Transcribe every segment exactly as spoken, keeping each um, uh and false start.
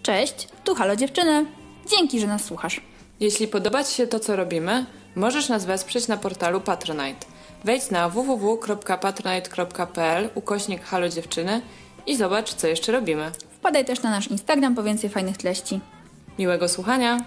Cześć, tu Halo Dziewczyny. Dzięki, że nas słuchasz. Jeśli podoba Ci się to, co robimy, możesz nas wesprzeć na portalu Patronite. Wejdź na w w w kropka patronite kropka p l ukośnik Halo Dziewczyny i zobacz, co jeszcze robimy. Wpadaj też na nasz Instagram po więcej fajnych treści. Miłego słuchania!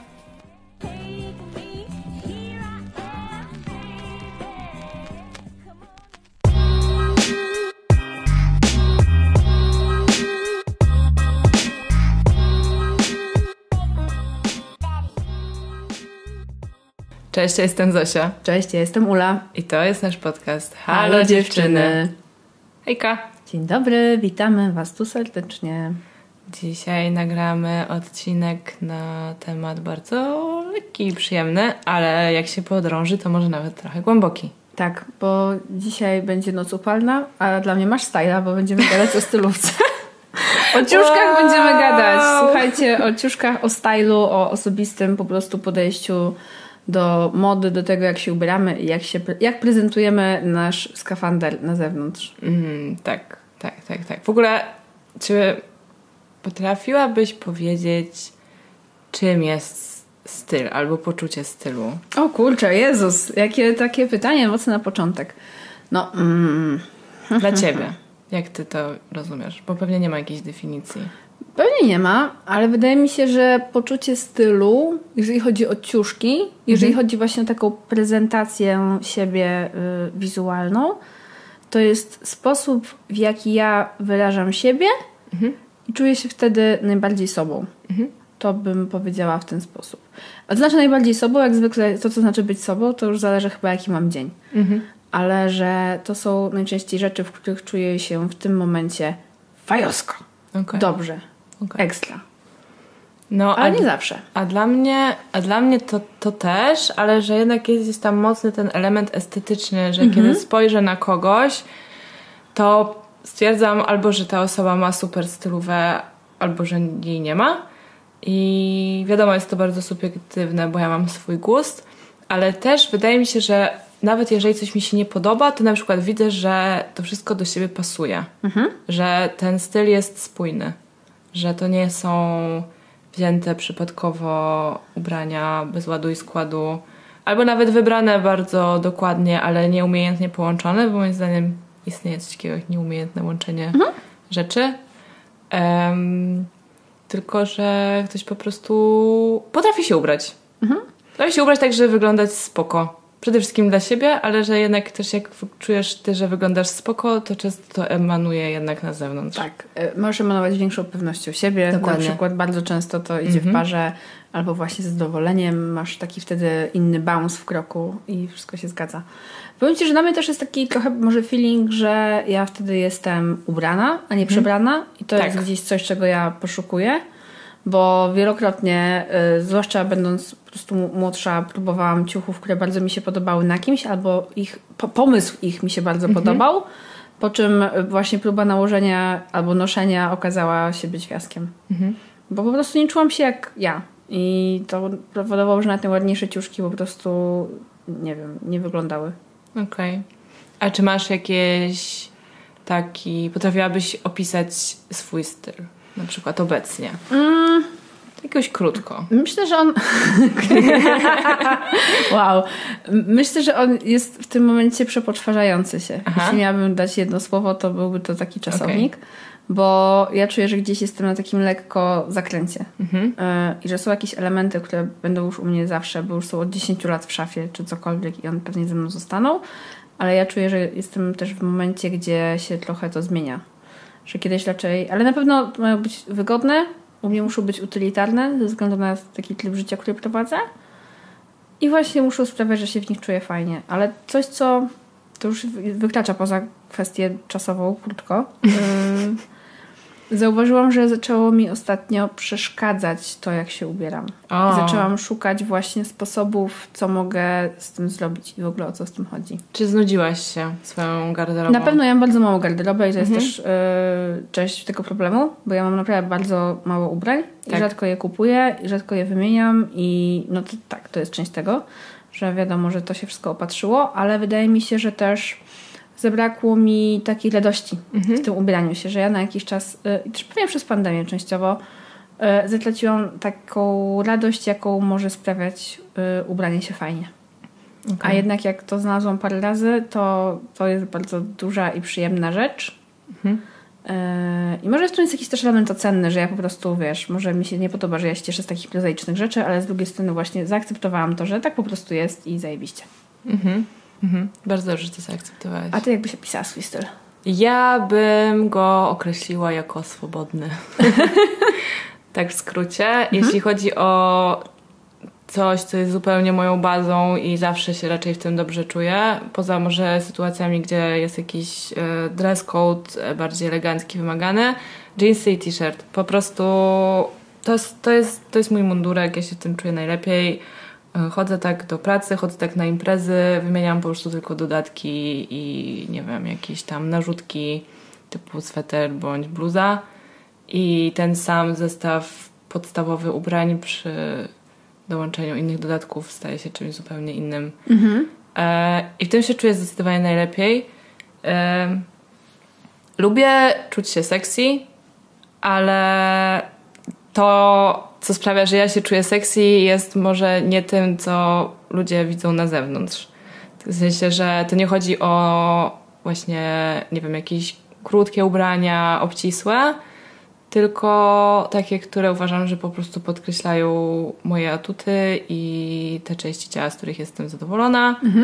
Cześć, ja jestem Zosia. Cześć, ja jestem Ula. I to jest nasz podcast Halo, Halo Dziewczyny. Dziewczyny. Hejka. Dzień dobry, witamy Was tu serdecznie. Dzisiaj nagramy odcinek na temat bardzo lekki i przyjemny, ale jak się podrąży, to może nawet trochę głęboki. Tak, bo dzisiaj będzie noc upalna, a dla mnie masz styla, bo będziemy gadać o stylówce. O ciuszkach wow. będziemy gadać. Słuchajcie, o ciuszkach, o stylu, o osobistym po prostu podejściu do mody, do tego, jak się ubieramy i jak, się, jak prezentujemy nasz skafander na zewnątrz. Mm, tak, tak, tak, tak. W ogóle, czy potrafiłabyś powiedzieć, czym jest styl albo poczucie stylu? O kurczę, Jezus, jakie takie pytanie mocne na początek. No, mm. Dla Ciebie, jak Ty to rozumiesz? Bo pewnie nie ma jakiejś definicji. Pewnie nie ma, ale wydaje mi się, że poczucie stylu, jeżeli chodzi o ciuszki, jeżeli mhm. chodzi właśnie o taką prezentację siebie y, wizualną, to jest sposób, w jaki ja wyrażam siebie mhm. i czuję się wtedy najbardziej sobą. Mhm. To bym powiedziała w ten sposób. A to znaczy najbardziej sobą, jak zwykle to, co znaczy być sobą, to już zależy chyba jaki mam dzień. Mhm. Ale że to są najczęściej rzeczy, w których czuję się w tym momencie fajowsko. Okay. Dobrze. Okay. Ekstra. No, ale a, nie zawsze. A dla mnie, a dla mnie to, to też, ale że jednak jest, jest tam mocny ten element estetyczny, że mm-hmm. kiedy spojrzę na kogoś, to stwierdzam albo, że ta osoba ma super stylówę, albo, że jej nie ma. I wiadomo, jest to bardzo subiektywne, bo ja mam swój gust, ale też wydaje mi się, że nawet jeżeli coś mi się nie podoba, to na przykład widzę, że to wszystko do siebie pasuje. Mm-hmm. Że ten styl jest spójny. Że to nie są wzięte przypadkowo ubrania bez ładu i składu, albo nawet wybrane bardzo dokładnie, ale nieumiejętnie połączone, bo moim zdaniem istnieje coś takiego jak nieumiejętne łączenie mhm. rzeczy. Um, tylko, że ktoś po prostu potrafi się ubrać. Mhm. Potrafi się ubrać tak, żeby wyglądać spoko. Przede wszystkim dla siebie, ale że jednak też jak czujesz ty, że wyglądasz spoko, to często to emanuje jednak na zewnątrz. Tak, możesz emanować większą pewnością siebie. Dokładnie. Na przykład bardzo często to idzie mm-hmm. w parze albo właśnie ze zadowoleniem. Masz taki wtedy inny bounce w kroku i wszystko się zgadza. Powiem Ci, że na mnie też jest taki trochę może feeling, że ja wtedy jestem ubrana, a nie przebrana mm. i to tak. jest gdzieś coś, czego ja poszukuję. Bo wielokrotnie, y, zwłaszcza będąc po prostu młodsza, próbowałam ciuchów, które bardzo mi się podobały na kimś, albo ich po, pomysł ich mi się bardzo mm-hmm. podobał, po czym właśnie próba nałożenia albo noszenia okazała się być fiaskiem. Mm-hmm. Bo po prostu nie czułam się jak ja. I to powodowało, że na te ładniejsze ciuszki po prostu, nie wiem, nie wyglądały. Okej. Okay. A czy masz jakieś taki, potrafiłabyś opisać swój styl? Na przykład obecnie. Mm. Jakoś krótko. Myślę, że on... wow. Myślę, że on jest w tym momencie przepoczwarzający się. Aha. Jeśli miałabym dać jedno słowo, to byłby to taki czasownik. Okay. Bo ja czuję, że gdzieś jestem na takim lekko zakręcie. Mhm. I że są jakieś elementy, które będą już u mnie zawsze, bo już są od dziesięciu lat w szafie, czy cokolwiek i one pewnie ze mną zostaną. Ale ja czuję, że jestem też w momencie, gdzie się trochę to zmienia. Że kiedyś raczej, ale na pewno mają być wygodne, u mnie muszą być utylitarne ze względu na taki tryb życia, który prowadzę i właśnie muszą sprawiać, że się w nich czuję fajnie, ale coś, co to już wykracza poza kwestię czasową, krótko. Yy, zauważyłam, że zaczęło mi ostatnio przeszkadzać to, jak się ubieram. I zaczęłam szukać właśnie sposobów, co mogę z tym zrobić i w ogóle o co z tym chodzi. Czy znudziłaś się swoją garderobą? Na pewno ja mam bardzo małą garderobę i to jest mhm. też yy, część tego problemu, bo ja mam naprawdę bardzo mało ubrań tak. i rzadko je kupuję i rzadko je wymieniam i no to tak, to jest część tego, że wiadomo, że to się wszystko opatrzyło, ale wydaje mi się, że też zabrakło mi takiej radości mhm. w tym ubieraniu się, że ja na jakiś czas, i też pewnie przez pandemię częściowo, e, zatraciłam taką radość, jaką może sprawiać e, ubranie się fajnie. Okay. A jednak jak to znalazłam parę razy, to to jest bardzo duża i przyjemna rzecz. Mhm. E, I może w tym jest jakiś też element cenny, że ja po prostu, wiesz, może mi się nie podoba, że ja się cieszę z takich prozaicznych rzeczy, ale z drugiej strony właśnie zaakceptowałam to, że tak po prostu jest i zajebiście. Mhm. Mhm. Bardzo dobrze, że to zaakceptowałaś. A ty jakbyś opisała swój styl? Ja bym go określiła jako swobodny. Tak w skrócie. Mhm. Jeśli chodzi o coś, co jest zupełnie moją bazą i zawsze się raczej w tym dobrze czuję, poza może sytuacjami, gdzie jest jakiś dress code bardziej elegancki, wymagany, jeansy i t-shirt. Po prostu to jest, to jest, to jest mój mundurek, ja się w tym czuję najlepiej. Chodzę tak do pracy, chodzę tak na imprezy, wymieniam po prostu tylko dodatki i nie wiem, jakieś tam narzutki typu sweter bądź bluza i ten sam zestaw podstawowy ubrań przy dołączeniu innych dodatków staje się czymś zupełnie innym. Mhm. E, I w tym się czuję zdecydowanie najlepiej. E, lubię czuć się sexy, ale to, co sprawia, że ja się czuję sexy, jest może nie tym, co ludzie widzą na zewnątrz. W sensie, że to nie chodzi o właśnie, nie wiem, jakieś krótkie ubrania, obcisłe, tylko takie, które uważam, że po prostu podkreślają moje atuty i te części ciała, z których jestem zadowolona. Mhm.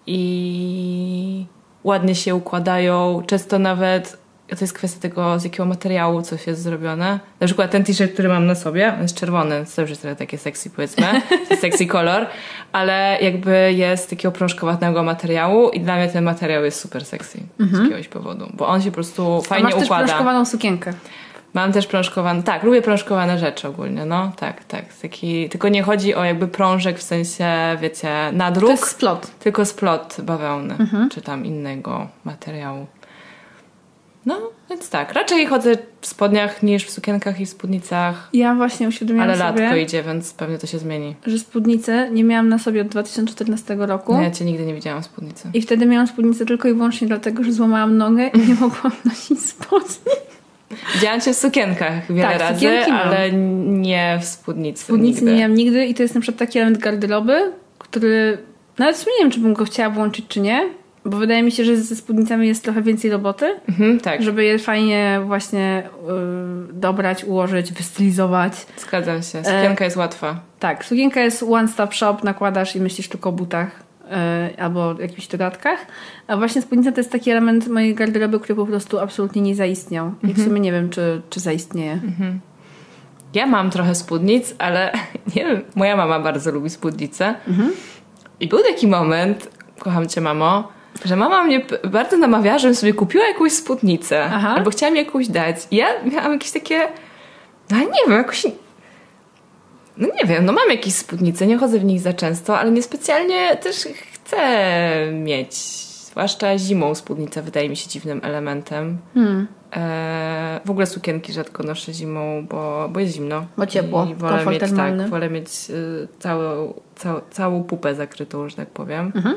I ładnie się układają. Często nawet to jest kwestia tego, z jakiego materiału coś jest zrobione. Na przykład ten t-shirt, który mam na sobie, on jest czerwony, to już jest trochę takie sexy, powiedzmy, sexy kolor, ale jakby jest takiego prążkowatego materiału i dla mnie ten materiał jest super sexy mhm. z jakiegoś powodu, bo on się po prostu fajnie układa. A masz układa. Też prążkowaną sukienkę. Mam też prążkowane, tak, lubię prążkowane rzeczy ogólnie, no, tak, tak. Taki, tylko nie chodzi o jakby prążek w sensie, wiecie, nadruk. To jest splot. Tylko splot bawełny, mhm. czy tam innego materiału. No, więc tak. Raczej chodzę w spodniach niż w sukienkach i w spódnicach. Ja właśnie uświadomiłam ale sobie... Ale latko idzie, więc pewnie to się zmieni. Że spódnicę nie miałam na sobie od dwa tysiące czternastego roku. No, ja cię nigdy nie widziałam w spódnicy. I wtedy miałam spódnicę tylko i wyłącznie dlatego, że złamałam nogę i nie mogłam nosić spodni. Widziałam cię w sukienkach wiele tak, razy, ale nie w spódnicy. Spódnicy nigdy. nie miałam nigdy i to jest na przykład taki element garderoby, który nawet w sumie nie wiem, czy bym go chciała włączyć, czy nie. Bo wydaje mi się, że ze spódnicami jest trochę więcej roboty, mhm, tak. żeby je fajnie właśnie y, dobrać, ułożyć, wystylizować. Zgadzam się. Sukienka e, jest łatwa. Tak. Sukienka jest one stop shop, nakładasz i myślisz tylko o butach y, albo jakichś dodatkach. A właśnie spódnica to jest taki element mojej garderoby, który po prostu absolutnie nie zaistniał. Mhm. I w sumie nie wiem, czy, czy zaistnieje. Mhm. Ja mam trochę spódnic, ale nie wiem, moja mama bardzo lubi spódnice. Mhm. I był taki moment, kocham cię mamo, że mama mnie bardzo namawiała, żebym sobie kupiła jakąś spódnicę. Aha. Albo chciała mi jakąś dać. I ja miałam jakieś takie... No nie wiem, jakoś... No nie wiem, no mam jakieś spódnice, nie chodzę w nich za często, ale niespecjalnie też chcę mieć. Zwłaszcza zimą spódnicę wydaje mi się dziwnym elementem. Hmm. E, w ogóle sukienki rzadko noszę zimą, bo, bo jest zimno. Bo ciepło, I wolę mieć, tak, wolę mieć y, całą, cał, całą pupę zakrytą, że tak powiem. Mhm.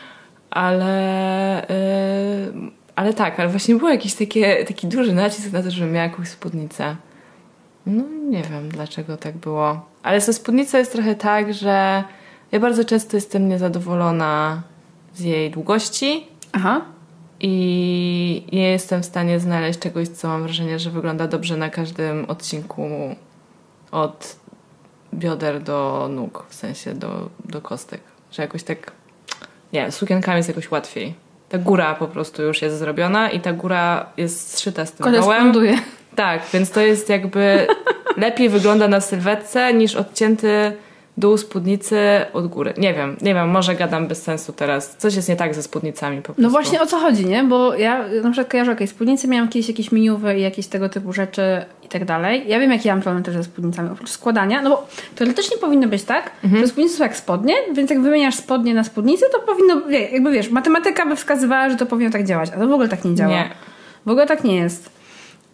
Ale, yy, ale tak, ale właśnie był jakiś takie, taki duży nacisk na to, żebym miała jakąś spódnicę. No nie wiem, dlaczego tak było. Ale ze spódnicą jest trochę tak, że ja bardzo często jestem niezadowolona z jej długości. Aha. I nie jestem w stanie znaleźć czegoś, co mam wrażenie, że wygląda dobrze na każdym odcinku od bioder do nóg, w sensie do, do kostek. Że jakoś tak... Nie, z sukienkami jest jakoś łatwiej. Ta góra po prostu już jest zrobiona i ta góra jest zszyta z tym dołem. Tak, więc to jest jakby lepiej wygląda na sylwetce niż odcięty dół spódnicy od góry. Nie wiem, nie wiem, może gadam bez sensu teraz. Coś jest nie tak ze spódnicami po prostu. No właśnie o co chodzi, nie? Bo ja na przykład kojarzę jakieś spódnice, miałam kiedyś jakieś miniuwy i jakieś tego typu rzeczy i tak dalej. Ja wiem, jaki ja mam problem też ze spódnicami, oprócz składania, no bo teoretycznie powinno być tak, mhm. że spódnice są jak spodnie, więc jak wymieniasz spodnie na spódnicę, to powinno, jakby wiesz, matematyka by wskazywała, że to powinno tak działać, a to w ogóle tak nie działa. Nie. W ogóle tak nie jest.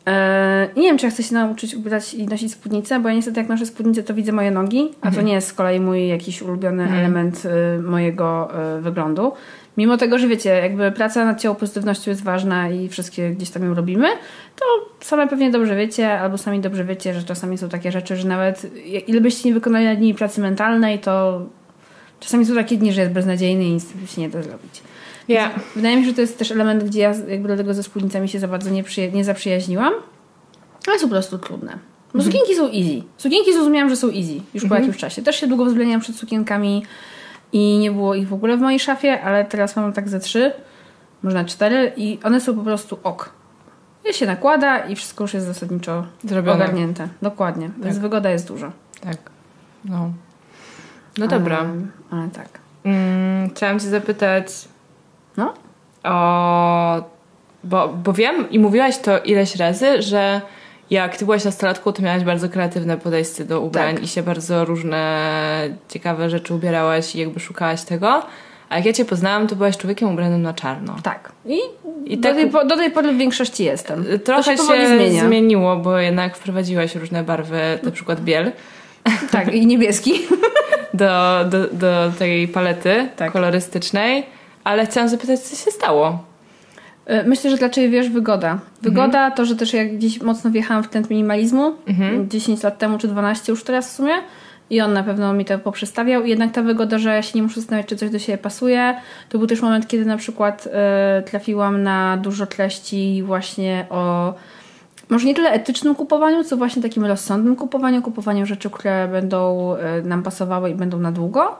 I nie wiem, czy ja chcę się nauczyć ubierać i nosić spódnicę, bo ja niestety jak noszę spódnicę, to widzę moje nogi, a mhm. to nie jest z kolei mój jakiś ulubiony mhm. element y, mojego y, wyglądu. Mimo tego, że wiecie, jakby praca nad ciało pozytywnością jest ważna i wszystkie gdzieś tam ją robimy, to same pewnie dobrze wiecie, albo sami dobrze wiecie, że czasami są takie rzeczy, że nawet ile byście nie wykonali na dni pracy mentalnej, to czasami są takie dni, że jest beznadziejny i nic się nie da zrobić. Yeah. Wydaje mi się, że to jest też element, gdzie ja jakby do tego ze spódnicami się za bardzo nie, przyja- nie zaprzyjaźniłam, ale są po prostu trudne. Bo mm-hmm. sukienki są easy. Sukienki zrozumiałam, że są easy już mm-hmm. po jakimś czasie. Też się długo względniałam przed sukienkami i nie było ich w ogóle w mojej szafie, ale teraz mam tak ze trzy, można cztery i one są po prostu ok. Je się nakłada i wszystko już jest zasadniczo zrobione, ogarnięte. Dokładnie. Tak. Więc wygoda jest duża. Tak. No, no dobra. Ale, ale tak. Mm, chciałam cię zapytać no? o... Bo, bo wiem i mówiłaś to ileś razy, że jak ty byłaś nastolatką, to miałaś bardzo kreatywne podejście do ubrań tak. i się bardzo różne ciekawe rzeczy ubierałaś i jakby szukałaś tego. A jak ja cię poznałam, to byłaś człowiekiem ubranym na czarno. Tak. I, I do, tak, tej, do tej pory w większości jestem. Trochę to się, się zmieniło, bo jednak wprowadziłaś różne barwy, na przykład biel. Tak, i niebieski. do, do, do tej palety tak. kolorystycznej. Ale chciałam zapytać, co się stało? Myślę, że dlaczego wiesz, wygoda. Wygoda, mhm. to, że też jak gdzieś mocno wjechałam w ten minimalizmu, mhm. dziesięć lat temu czy dwanaście już teraz w sumie, i on na pewno mi to poprzestawiał. I jednak ta wygoda, że ja się nie muszę zastanawiać, czy coś do siebie pasuje. To był też moment, kiedy na przykład y, trafiłam na dużo treści właśnie o może nie tyle etycznym kupowaniu, co właśnie takim rozsądnym kupowaniu, kupowaniu rzeczy, które będą y, nam pasowały i będą na długo.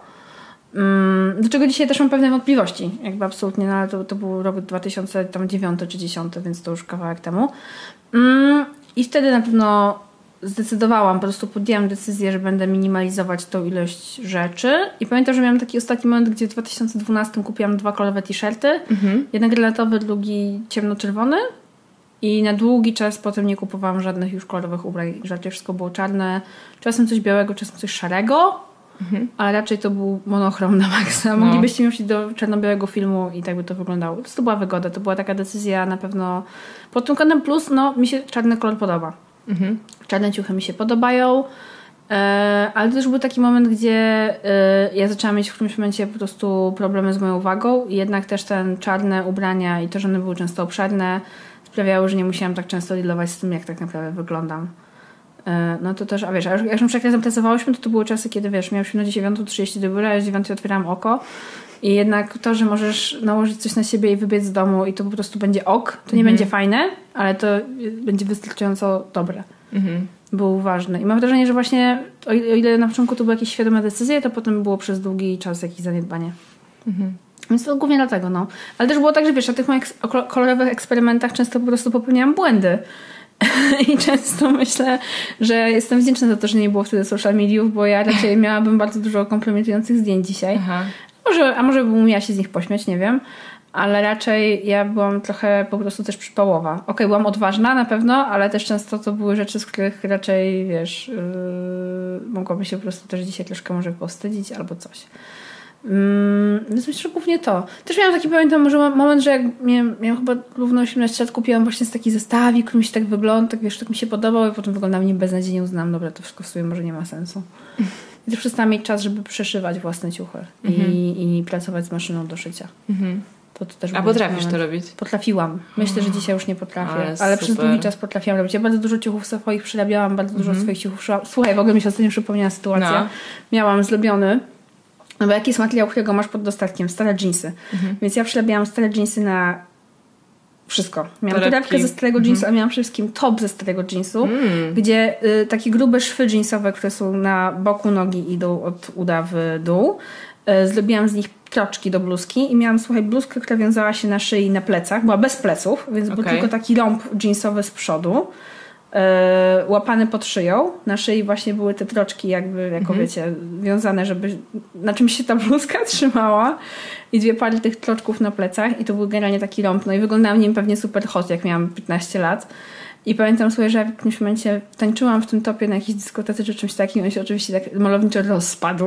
Do czego dzisiaj też mam pewne wątpliwości. Jakby absolutnie, no ale to, to był rok dwa tysiące dziewiąty czy dziesiąty, więc to już kawałek temu. I wtedy na pewno zdecydowałam, po prostu podjęłam decyzję, że będę minimalizować tą ilość rzeczy. I pamiętam, że miałam taki ostatni moment, gdzie w dwa tysiące dwunastym kupiłam dwa kolorowe t-shirty. Mhm. Jeden granatowy, drugi ciemnoczerwony. I na długi czas potem nie kupowałam żadnych już kolorowych ubrań. Raczej wszystko było czarne. Czasem coś białego, czasem coś szarego. Mhm. Ale raczej to był monochrom na maksa. No. Moglibyście mieć do czarno-białego filmu i tak by to wyglądało. To była wygoda, to była taka decyzja na pewno pod tym kątem, plus no mi się czarny kolor podoba. Mhm. Czarne ciuchy mi się podobają, e, ale to też był taki moment, gdzie e, ja zaczęłam mieć w którymś momencie po prostu problemy z moją wagą i jednak też ten czarne ubrania i to, że one były często obszerne sprawiały, że nie musiałam tak często dealować z tym, jak tak naprawdę wyglądam. No to też, a wiesz, jak już na przykład razem pracowałyśmy, to to były czasy, kiedy wiesz, miałyśmy na dziewiątą trzydzieści do biura, ja z dziewiątej otwierałam oko i jednak to, że możesz nałożyć coś na siebie i wybiec z domu i to po prostu będzie ok, to nie mhm. będzie fajne, ale to będzie wystarczająco dobre. Mhm. Był ważny. I mam wrażenie, że właśnie o ile na początku to były jakieś świadome decyzje, to potem było przez długi czas jakieś zaniedbanie. Mhm. Więc to głównie dlatego, no. Ale też było tak, że wiesz, na tych moich kolorowych eksperymentach często po prostu popełniałam błędy. I często myślę, że jestem wdzięczna za to, że nie było wtedy social mediów, bo ja raczej miałabym bardzo dużo kompromitujących zdjęć dzisiaj. Aha. Może, a może bym umiała się z nich pośmiać, nie wiem. Ale raczej ja byłam trochę po prostu też przypałowa. Okej, okay, byłam odważna na pewno, ale też często to były rzeczy, z których raczej, wiesz, yy, mogłabym się po prostu też dzisiaj troszkę może powstydzić albo coś. Mm, więc myślę, że głównie to. Też miałam taki, pamiętam, może moment, że jak miałam, miałam chyba równo osiemnaście lat, kupiłam właśnie taki zestawik, który mi się tak wygląda, tak wiesz, tak mi się podobał i potem wyglądał nim beznadziejnie, uznałam, dobra, to wszystko w sobie może nie ma sensu. I też przestałam mieć czas, żeby przeszywać własne ciuchy mhm. i, i pracować z maszyną do szycia. Mhm. To, to też A potrafisz to robić? Potrafiłam. Myślę, że dzisiaj już nie potrafię, ale, ale przez długi czas potrafiłam robić. Ja bardzo dużo ciuchów swoich przerabiałam, bardzo dużo mhm. swoich ciuchów szyłam. Słuchaj, w ogóle mi się ostatnio przypomniała sytuacja. No. Miałam zrobiony No bo jaki jest materiał, którego masz pod dostatkiem? Stare dżinsy. Mhm. Więc ja przerabiałam stare dżinsy na wszystko. Miałam torebkę ze starego mhm. jeansu, a miałam przede wszystkim top ze starego jeansu, mm. gdzie y, takie grube szwy jeansowe, które są na boku nogi, idą od uda w dół. Y, zrobiłam z nich troczki do bluzki i miałam, słuchaj, bluzkę, która wiązała się na szyi i na plecach. Była bez pleców, więc okay. był tylko taki rąb jeansowy z przodu. Yy, łapany pod szyją. Na szyi właśnie były te troczki jakby, jako mm-hmm. wiecie, wiązane, żeby na czymś się ta bluzka trzymała i dwie pary tych troczków na plecach i to był generalnie taki rąb. No i wyglądałam nim pewnie super hot, jak miałam piętnaście lat. I pamiętam sobie, że w jakimś momencie tańczyłam w tym topie na jakiejś dyskotece czy czymś takim i on się oczywiście tak malowniczo rozpadł.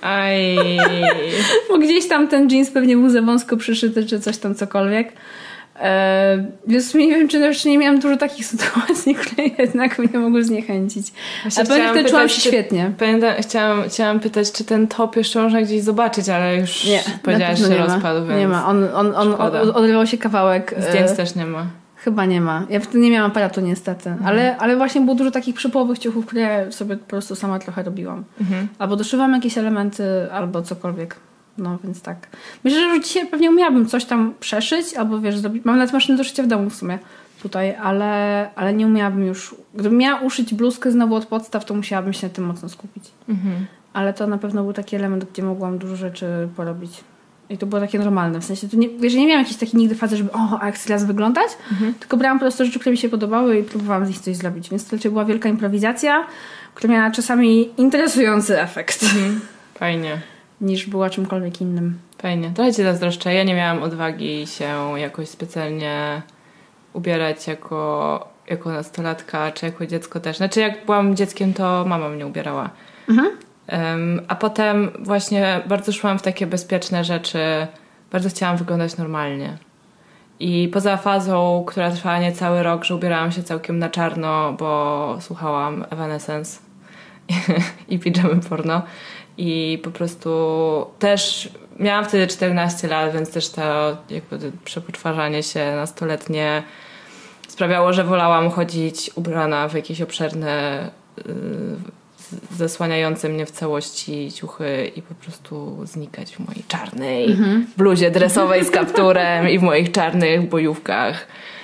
Aj. Bo gdzieś tam ten jeans pewnie był za wąsko przyszyty czy coś tam cokolwiek. E, więc nie wiem, czy jeszcze nie miałam dużo takich sytuacji, które jednak mnie mogły zniechęcić. Właśnie a pewnie wtedy czułam się świetnie. Pamiętam, chciałam, chciałam pytać, czy ten top jeszcze można gdzieś zobaczyć, ale już nie, powiedziałaś, że rozpadł. Więc nie ma. On, on, on odrywał się kawałek. Zdjęć też nie ma. Chyba nie ma. Ja wtedy nie miałam aparatu niestety. Mhm. Ale, ale właśnie było dużo takich przypołowych ciuchów, które sobie po prostu sama trochę robiłam. Mhm. Albo doszywam jakieś elementy, albo cokolwiek. No więc tak. Myślę, że dzisiaj pewnie umiałabym coś tam przeszyć, albo wiesz, zrobić. Mam nawet maszynę do szycia w domu w sumie tutaj, ale, ale nie umiałabym już. Gdybym miała uszyć bluzkę znowu od podstaw, to musiałabym się na tym mocno skupić. Mhm. Ale to na pewno był taki element, gdzie mogłam dużo rzeczy porobić. I to było takie normalne. W sensie, to nie, wiesz, nie miałam jakiejś takiej nigdy fazy, żeby o, a jak chcę raz wyglądać, mhm. tylko brałam po prostu rzeczy, które mi się podobały i próbowałam z nich coś zrobić. Więc to raczej była wielka improwizacja, która miała czasami interesujący efekt. Mhm. Fajnie. Niż była czymkolwiek innym. Fajnie. Trochę cię zazdroszczę. Ja nie miałam odwagi się jakoś specjalnie ubierać jako, jako nastolatka, czy jako dziecko też. Znaczy jak byłam dzieckiem, to mama mnie ubierała. Mhm. Um, a potem właśnie bardzo szłam w takie bezpieczne rzeczy. Bardzo chciałam wyglądać normalnie. I poza fazą, która trwała niecały rok, że ubierałam się całkiem na czarno, bo słuchałam Evanescence i pijamy porno. I po prostu też miałam wtedy czternaście lat, więc też to jakby przepoczwarzanie się nastoletnie sprawiało, że wolałam chodzić ubrana w jakieś obszerne yy, zasłaniające mnie w całości ciuchy i po prostu znikać w mojej czarnej mm-hmm. bluzie dresowej z kapturem i w moich czarnych bojówkach.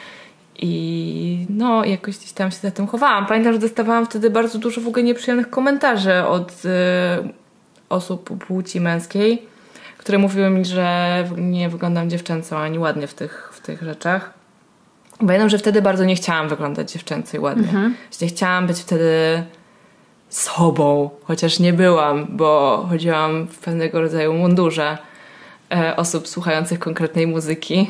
I no, jakoś gdzieś tam się za tym chowałam. Pamiętam, że dostawałam wtedy bardzo dużo w ogóle nieprzyjemnych komentarzy od yy, osób płci męskiej, które mówiły mi, że nie wyglądam dziewczęco ani ładnie w tych, w tych rzeczach. Pamiętam, że wtedy bardzo nie chciałam wyglądać dziewczęco i ładnie. Mm-hmm. Że chciałam być wtedy sobą, chociaż nie byłam, bo chodziłam w pewnego rodzaju mundurze e, osób słuchających konkretnej muzyki.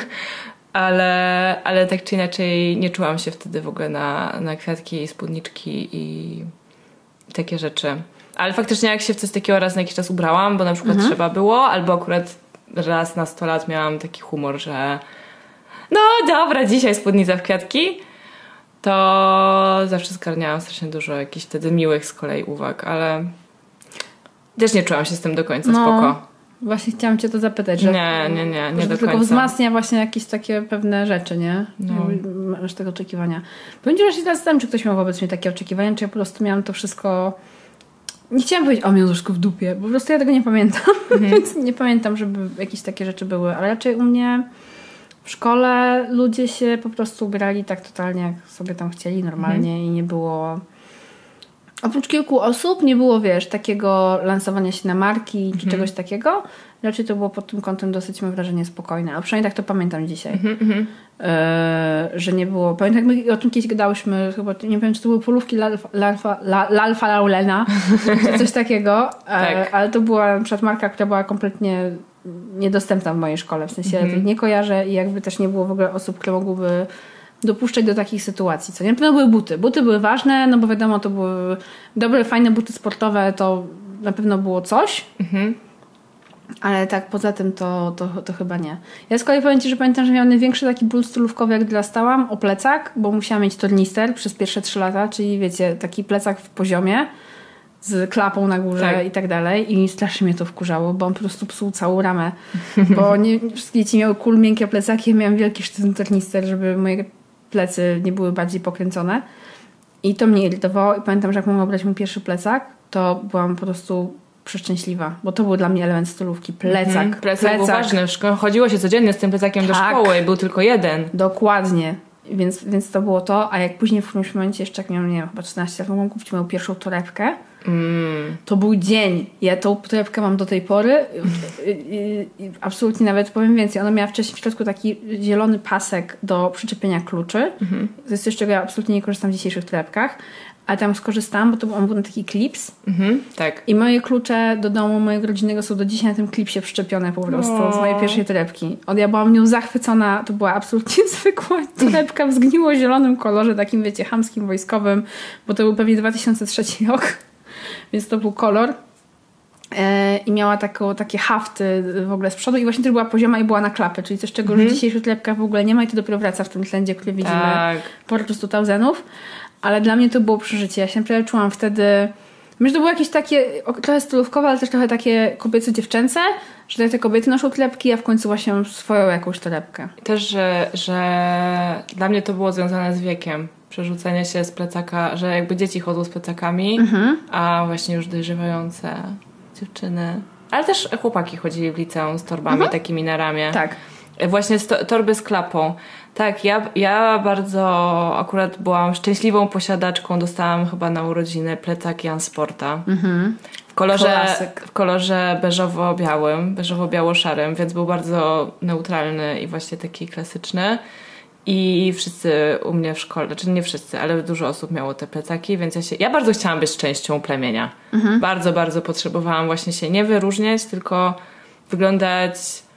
ale, ale tak czy inaczej nie czułam się wtedy w ogóle na, na kwiatki i spódniczki i takie rzeczy. Ale faktycznie jak się w coś takiego raz na jakiś czas ubrałam, bo na przykład mhm. trzeba było, albo akurat raz na sto lat miałam taki humor, że no dobra, dzisiaj spódnica w kwiatki, to zawsze zgarniałam strasznie dużo jakichś wtedy miłych z kolei uwag, ale też nie czułam się z tym do końca no, spoko. Właśnie chciałam cię to zapytać, że nie, nie, nie, nie do tylko końca. wzmacnia właśnie jakieś takie pewne rzeczy, nie? No. Masz tego oczekiwania. Powiem ci, że się zastanawiam, czy ktoś miał wobec mnie takie oczekiwania, czy ja po prostu miałam to wszystko. Nie chciałam powiedzieć, o, miał w dupie, bo po prostu ja tego nie pamiętam. Mhm. Więc nie pamiętam, żeby jakieś takie rzeczy były. Ale raczej u mnie w szkole ludzie się po prostu ubierali tak totalnie, jak sobie tam chcieli, normalnie mhm. i nie było... Oprócz kilku osób nie było, wiesz, takiego lansowania się na marki mhm. czy czegoś takiego. Raczej to było pod tym kątem dosyć, mam wrażenie, spokojne. A przynajmniej tak to pamiętam dzisiaj. Mhm. E, że nie było... Pamiętam, jak my o tym kiedyś gadałyśmy, chyba, nie wiem, czy to były polówki Lalfa Laulena, czy coś takiego. Tak. E, ale to była na przykład marka, która była kompletnie niedostępna w mojej szkole. W sensie mhm. nie kojarzę i jakby też nie było w ogóle osób, które mogłyby dopuszczać do takich sytuacji. Co nie? Na pewno były buty. Buty były ważne, no bo wiadomo, to były dobre, fajne buty sportowe, to na pewno było coś. Mhm. Ale tak, poza tym to, to, to chyba nie. Ja z kolei powiem ci, że pamiętam, że miałam największy taki ból stylówkowy, jak dostałam, o plecak, bo musiałam mieć tornister przez pierwsze trzy lata, czyli wiecie, taki plecak w poziomie z klapą na górze tak. i tak dalej. I strasznie mnie to wkurzało, bo on po prostu psuł całą ramę. Bo nie, wszystkie dzieci miały cool, miękkie plecaki, ja miałam wielki sztywny tornister, żeby moje plecy nie były bardziej pokręcone. I to mnie irytowało. I pamiętam, że jak mogłam brać mój pierwszy plecak, to byłam po prostu przeszczęśliwa, bo to był dla mnie element stylówki. Plecak. Mm-hmm. Plecak, plecak był ważny. Chodziło się codziennie z tym plecakiem tak. do szkoły i był tylko jeden. Dokładnie. Więc, więc to było to. A jak później w którymś momencie, jeszcze jak miałam, nie wiem, chyba czternaście lat, mogłam kupić moją pierwszą torebkę. Mm. To był dzień. Ja tą torebkę mam do tej pory. I, i, i absolutnie nawet powiem więcej. Ona miała wcześniej w środku taki zielony pasek do przyczepienia kluczy. Mm-hmm. To jest coś, z czego ja absolutnie nie korzystam w dzisiejszych torebkach. Ale tam skorzystałam, bo to on był na taki klips. Mhm, tak. I moje klucze do domu mojego rodzinnego są do dzisiaj na tym klipsie przyczepione po prostu o. z mojej pierwszej torebki. Od ja byłam nią zachwycona. To była absolutnie zwykła torebka w zgniło-zielonym kolorze, takim wiecie, chamskim, wojskowym, bo to był pewnie dwa tysiące trzeci rok. Więc to był kolor. i miała taką, takie hafty w ogóle z przodu i właśnie też była pozioma i była na klapy, czyli coś, czego mm. już w dzisiejszych torebkach w ogóle nie ma i to dopiero wraca w tym trendzie, który widzimy tak. po prostu thousandsów. Ale dla mnie to było przeżycie. Ja się naprawdę czułam wtedy... Myślę, że to było jakieś takie trochę stylówkowe, ale też trochę takie kobieco-dziewczęce, że te kobiety noszą torebki, a w końcu właśnie mam swoją jakąś torebkę. Też, że, że dla mnie to było związane z wiekiem. Przerzucenie się z plecaka, że jakby dzieci chodzą z plecakami, mhm. a właśnie już dojrzewające dziewczyny. Ale też chłopaki chodzili w liceum z torbami mhm. takimi na ramię. Tak. Właśnie z to, torby z klapą. Tak, ja, ja bardzo akurat byłam szczęśliwą posiadaczką. Dostałam chyba na urodziny plecak Jan Sporta. Mhm. W kolorze, w kolorze beżowo-białym, beżowo-biało-szarym, więc był bardzo neutralny i właśnie taki klasyczny. I wszyscy u mnie w szkole, znaczy nie wszyscy, ale dużo osób miało te plecaki, więc ja się, ja bardzo chciałam być częścią plemienia. Mhm. Bardzo, bardzo potrzebowałam właśnie się nie wyróżniać, tylko wyglądać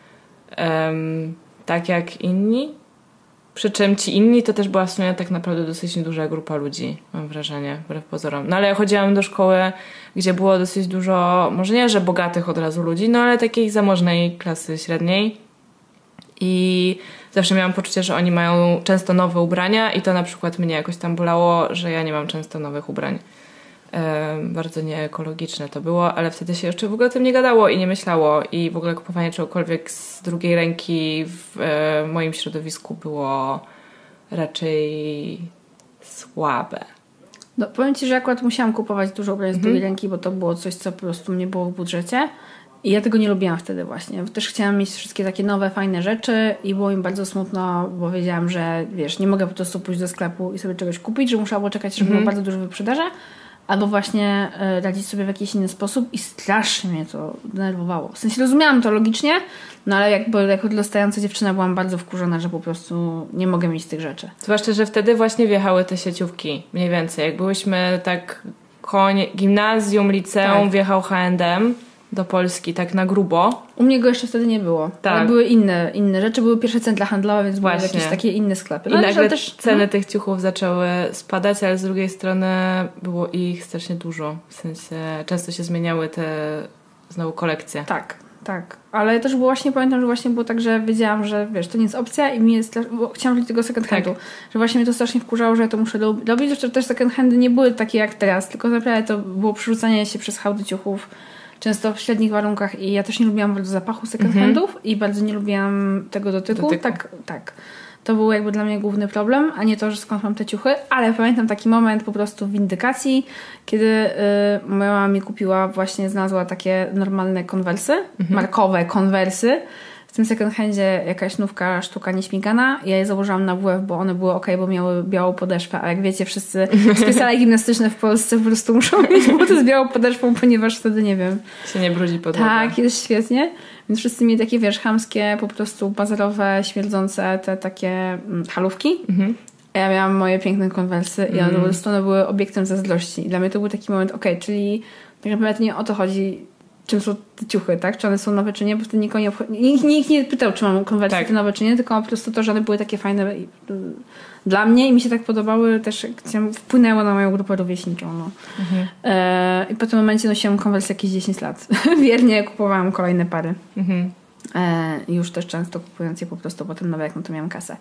um, tak jak inni. Przy czym ci inni to też była w sumie tak naprawdę dosyć duża grupa ludzi, mam wrażenie, wbrew pozorom. No ale ja chodziłam do szkoły, gdzie było dosyć dużo, może nie, że bogatych od razu ludzi, no ale takiej zamożnej klasy średniej. I zawsze miałam poczucie, że oni mają często nowe ubrania i to na przykład mnie jakoś tam bolało, że ja nie mam często nowych ubrań. E, bardzo nieekologiczne to było, ale wtedy się jeszcze w ogóle o tym nie gadało i nie myślało i w ogóle kupowanie czegokolwiek z drugiej ręki w e, moim środowisku było raczej słabe. No, powiem Ci, że akurat musiałam kupować dużo ubrań z mhm. drugiej ręki, bo to było coś, co po prostu nie było w budżecie. I ja tego nie lubiłam wtedy właśnie. Też chciałam mieć wszystkie takie nowe, fajne rzeczy i było mi bardzo smutno, bo wiedziałam, że wiesz, nie mogę po prostu pójść do sklepu i sobie czegoś kupić, że muszę albo czekać, żeby było mm-hmm. bardzo dużo wyprzedaży, albo właśnie y, radzić sobie w jakiś inny sposób i strasznie mnie to denerwowało. W sensie rozumiałam to logicznie, no ale jakby jako dostająca dziewczyna byłam bardzo wkurzona, że po prostu nie mogę mieć tych rzeczy. Zwłaszcza, że wtedy właśnie wjechały te sieciówki, mniej więcej. Jak byłyśmy tak koń gimnazjum, liceum, tak. wjechał H and M do Polski, tak na grubo. U mnie go jeszcze wtedy nie było. Tak. Ale były inne, inne rzeczy, były pierwsze centra handlowe, więc Właśnie. były jakieś takie inne sklepy. No, I nagle też ceny no. tych ciuchów zaczęły spadać, ale z drugiej strony było ich strasznie dużo. W sensie często się zmieniały te znowu kolekcje. Tak, tak. Ale też było właśnie, pamiętam, że właśnie było tak, że wiedziałam, że wiesz, to nie jest opcja i mi jest, bo chciałam robić tego second handu. Tak. Że właśnie mnie to strasznie wkurzało, że ja to muszę robić. Zresztą też second handy nie były takie jak teraz, tylko naprawdę to było przerzucanie się przez hałdy ciuchów często w średnich warunkach i ja też nie lubiłam bardzo zapachu second handów mm-hmm. i bardzo nie lubiłam tego dotyku. dotyku. Tak, tak. To był jakby dla mnie główny problem, a nie to, że skąd mam te ciuchy, ale pamiętam taki moment po prostu w windykacji, kiedy y, moja mama mi kupiła, właśnie znalazła takie normalne konwersy, mm-hmm. markowe konwersy. W tym second handzie jakaś nówka, sztuka nieśmigana. Ja je założyłam na W F, bo one były okej, bo miały białą podeszwę, a jak wiecie, wszyscy specjale gimnastyczne w Polsce po prostu muszą mieć buty z białą podeszwą, ponieważ wtedy, nie wiem... się nie brudzi podłoga. Tak, jest świetnie. Więc wszyscy mieli takie, wiesz, chamskie, po prostu bazarowe, śmierdzące te takie mm, halówki. Mhm. A ja miałam moje piękne konwersy i one mm. po prostu one były obiektem zazdrości. I dla mnie to był taki moment, okej, okay, czyli tak naprawdę nie o to chodzi, czym są te ciuchy, tak? Czy one są nowe, czy nie, bo wtedy nikogo nie obchodzi. Nikt, nikt nie pytał, czy mam konwersy tak. nowe, czy nie, tylko po prostu to, że one były takie fajne i, y, dla mnie i mi się tak podobały, też wpłynęło na moją grupę rówieśniczą. No. Mhm. E, I po tym momencie nosiłam konwersy jakieś dziesięć lat. Wiernie kupowałam kolejne pary. Mhm. E, już też często kupując je po prostu potem nowe, jak no to miałam kasę.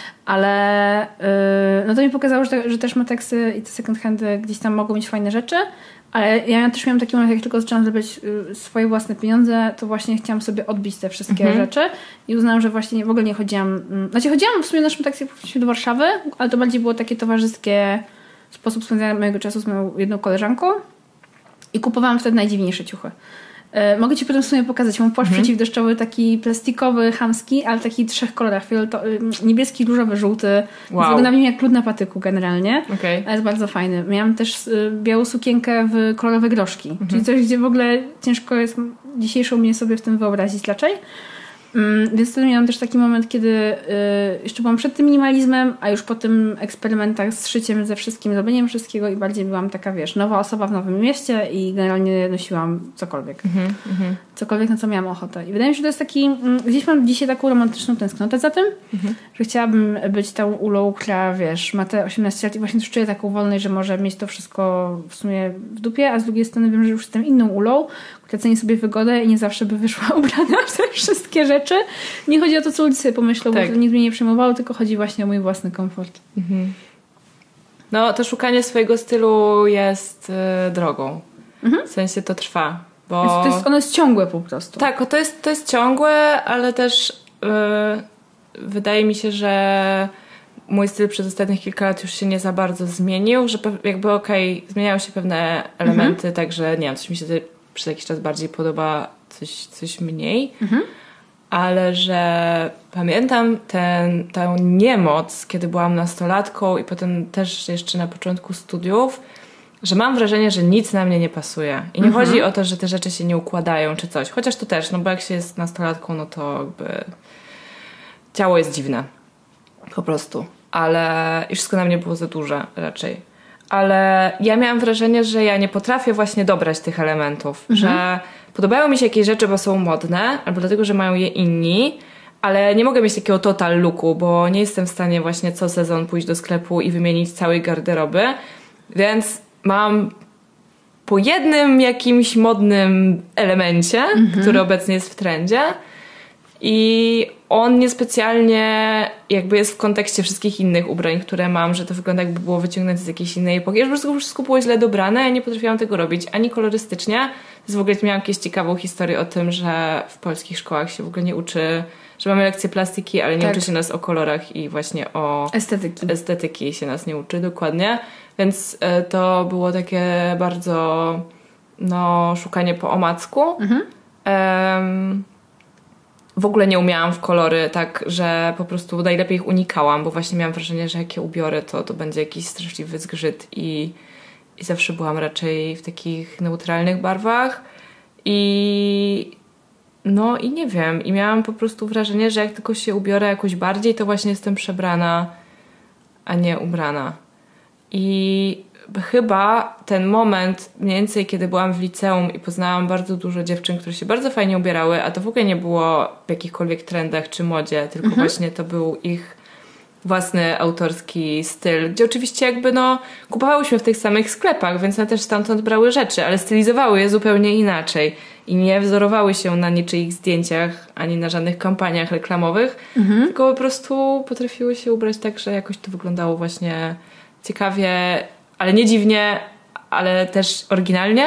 Ale y, no to mi pokazało, że, te, że też Matexy i te second handy gdzieś tam mogą mieć fajne rzeczy, ale ja też miałam taki moment, jak tylko zaczęłam zarabiać y, swoje własne pieniądze, to właśnie chciałam sobie odbić te wszystkie mhm. rzeczy i uznałam, że właśnie w ogóle nie chodziłam, y, znaczy chodziłam w sumie naszym taksiem do Warszawy, ale to bardziej było takie towarzyskie sposób spędzania mojego czasu z moją jedną koleżanką i kupowałam wtedy najdziwniejsze ciuchy. E, mogę Ci potem w sumie pokazać. Mam płaszcz mhm. przeciwdeszczowy, taki plastikowy, chamski, ale taki w trzech kolorach. Niebieski, różowy, żółty. Wow. Wygląda mi jak lód na patyku generalnie. Okay. Ale jest bardzo fajny. Miałam też y, białą sukienkę w kolorowe groszki. Mhm. Czyli coś, gdzie w ogóle ciężko jest dzisiejszą mnie sobie w tym wyobrazić raczej. Mm, więc wtedy miałam też taki moment, kiedy y, jeszcze byłam przed tym minimalizmem, a już po tym eksperymentach z szyciem ze wszystkim, zrobieniem wszystkiego i bardziej byłam taka, wiesz, nowa osoba w nowym mieście i generalnie nosiłam cokolwiek. Mm-hmm, mm-hmm. Cokolwiek, na co miałam ochotę. I wydaje mi się, że to jest taki, mm, gdzieś mam dzisiaj taką romantyczną tęsknotę za tym, mm-hmm. że chciałabym być tą Ulą, która, wiesz, ma te osiemnaście lat i właśnie też czuję taką wolność, że może mieć to wszystko w sumie w dupie, a z drugiej strony wiem, że już jestem inną Ulą, która ceni sobie wygodę i nie zawsze by wyszła ubrana w te wszystkie rzeczy. Nie chodzi o to, co ludzie sobie pomyślą, tak. bo to nic mnie nie przejmowało, tylko chodzi właśnie o mój własny komfort. Mhm. No, to szukanie swojego stylu jest y, drogą. Mhm. W sensie to trwa. Bo... To jest, ono jest ciągłe po prostu. Tak, to jest, to jest ciągłe, ale też y, wydaje mi się, że mój styl przez ostatnich kilka lat już się nie za bardzo zmienił, że jakby okej, okay, zmieniają się pewne elementy, mhm. także nie wiem, coś mi się przez jakiś czas bardziej podoba, coś, coś mniej. Mhm. Ale że pamiętam ten, tę niemoc, kiedy byłam nastolatką i potem też jeszcze na początku studiów, że mam wrażenie, że nic na mnie nie pasuje. I nie mhm. chodzi o to, że te rzeczy się nie układają czy coś. Chociaż to też, no bo jak się jest nastolatką, no to jakby ciało jest dziwne. Po prostu. Ale i wszystko na mnie było za duże raczej. Ale ja miałam wrażenie, że ja nie potrafię właśnie dobrać tych elementów. Mhm. Że podobają mi się jakieś rzeczy, bo są modne, albo dlatego, że mają je inni, ale nie mogę mieć takiego total looku, bo nie jestem w stanie właśnie co sezon pójść do sklepu i wymienić całej garderoby. Więc mam po jednym jakimś modnym elemencie, mhm. który obecnie jest w trendzie i on niespecjalnie jakby jest w kontekście wszystkich innych ubrań, które mam, że to wygląda jakby było wyciągnięte z jakiejś innej epoki. Ja po prostu wszystko było źle dobrane, ja nie potrafiłam tego robić ani kolorystycznie. W ogóle miałam jakąś ciekawą historię o tym, że w polskich szkołach się w ogóle nie uczy, że mamy lekcje plastyki, ale nie tak. uczy się nas o kolorach i właśnie o estetyki. Estetyki się nas nie uczy dokładnie. Więc to było takie bardzo no, szukanie po omacku. Mhm. Um, w ogóle nie umiałam w kolory, tak, że po prostu najlepiej ich unikałam, bo właśnie miałam wrażenie, że jak je ubiorę, to, to będzie jakiś straszliwy zgrzyt i, i zawsze byłam raczej w takich neutralnych barwach i no i nie wiem, i miałam po prostu wrażenie, że jak tylko się ubiorę jakoś bardziej, to właśnie jestem przebrana, a nie ubrana. I chyba ten moment mniej więcej, kiedy byłam w liceum i poznałam bardzo dużo dziewczyn, które się bardzo fajnie ubierały, a to w ogóle nie było w jakichkolwiek trendach czy modzie, tylko mhm. właśnie to był ich własny autorski styl, gdzie oczywiście jakby no kupowałyśmy w tych samych sklepach, więc one też stamtąd brały rzeczy, ale stylizowały je zupełnie inaczej i nie wzorowały się na niczyich zdjęciach ani na żadnych kampaniach reklamowych, mhm. tylko po prostu potrafiły się ubrać tak, że jakoś to wyglądało właśnie ciekawie, ale nie dziwnie, ale też oryginalnie.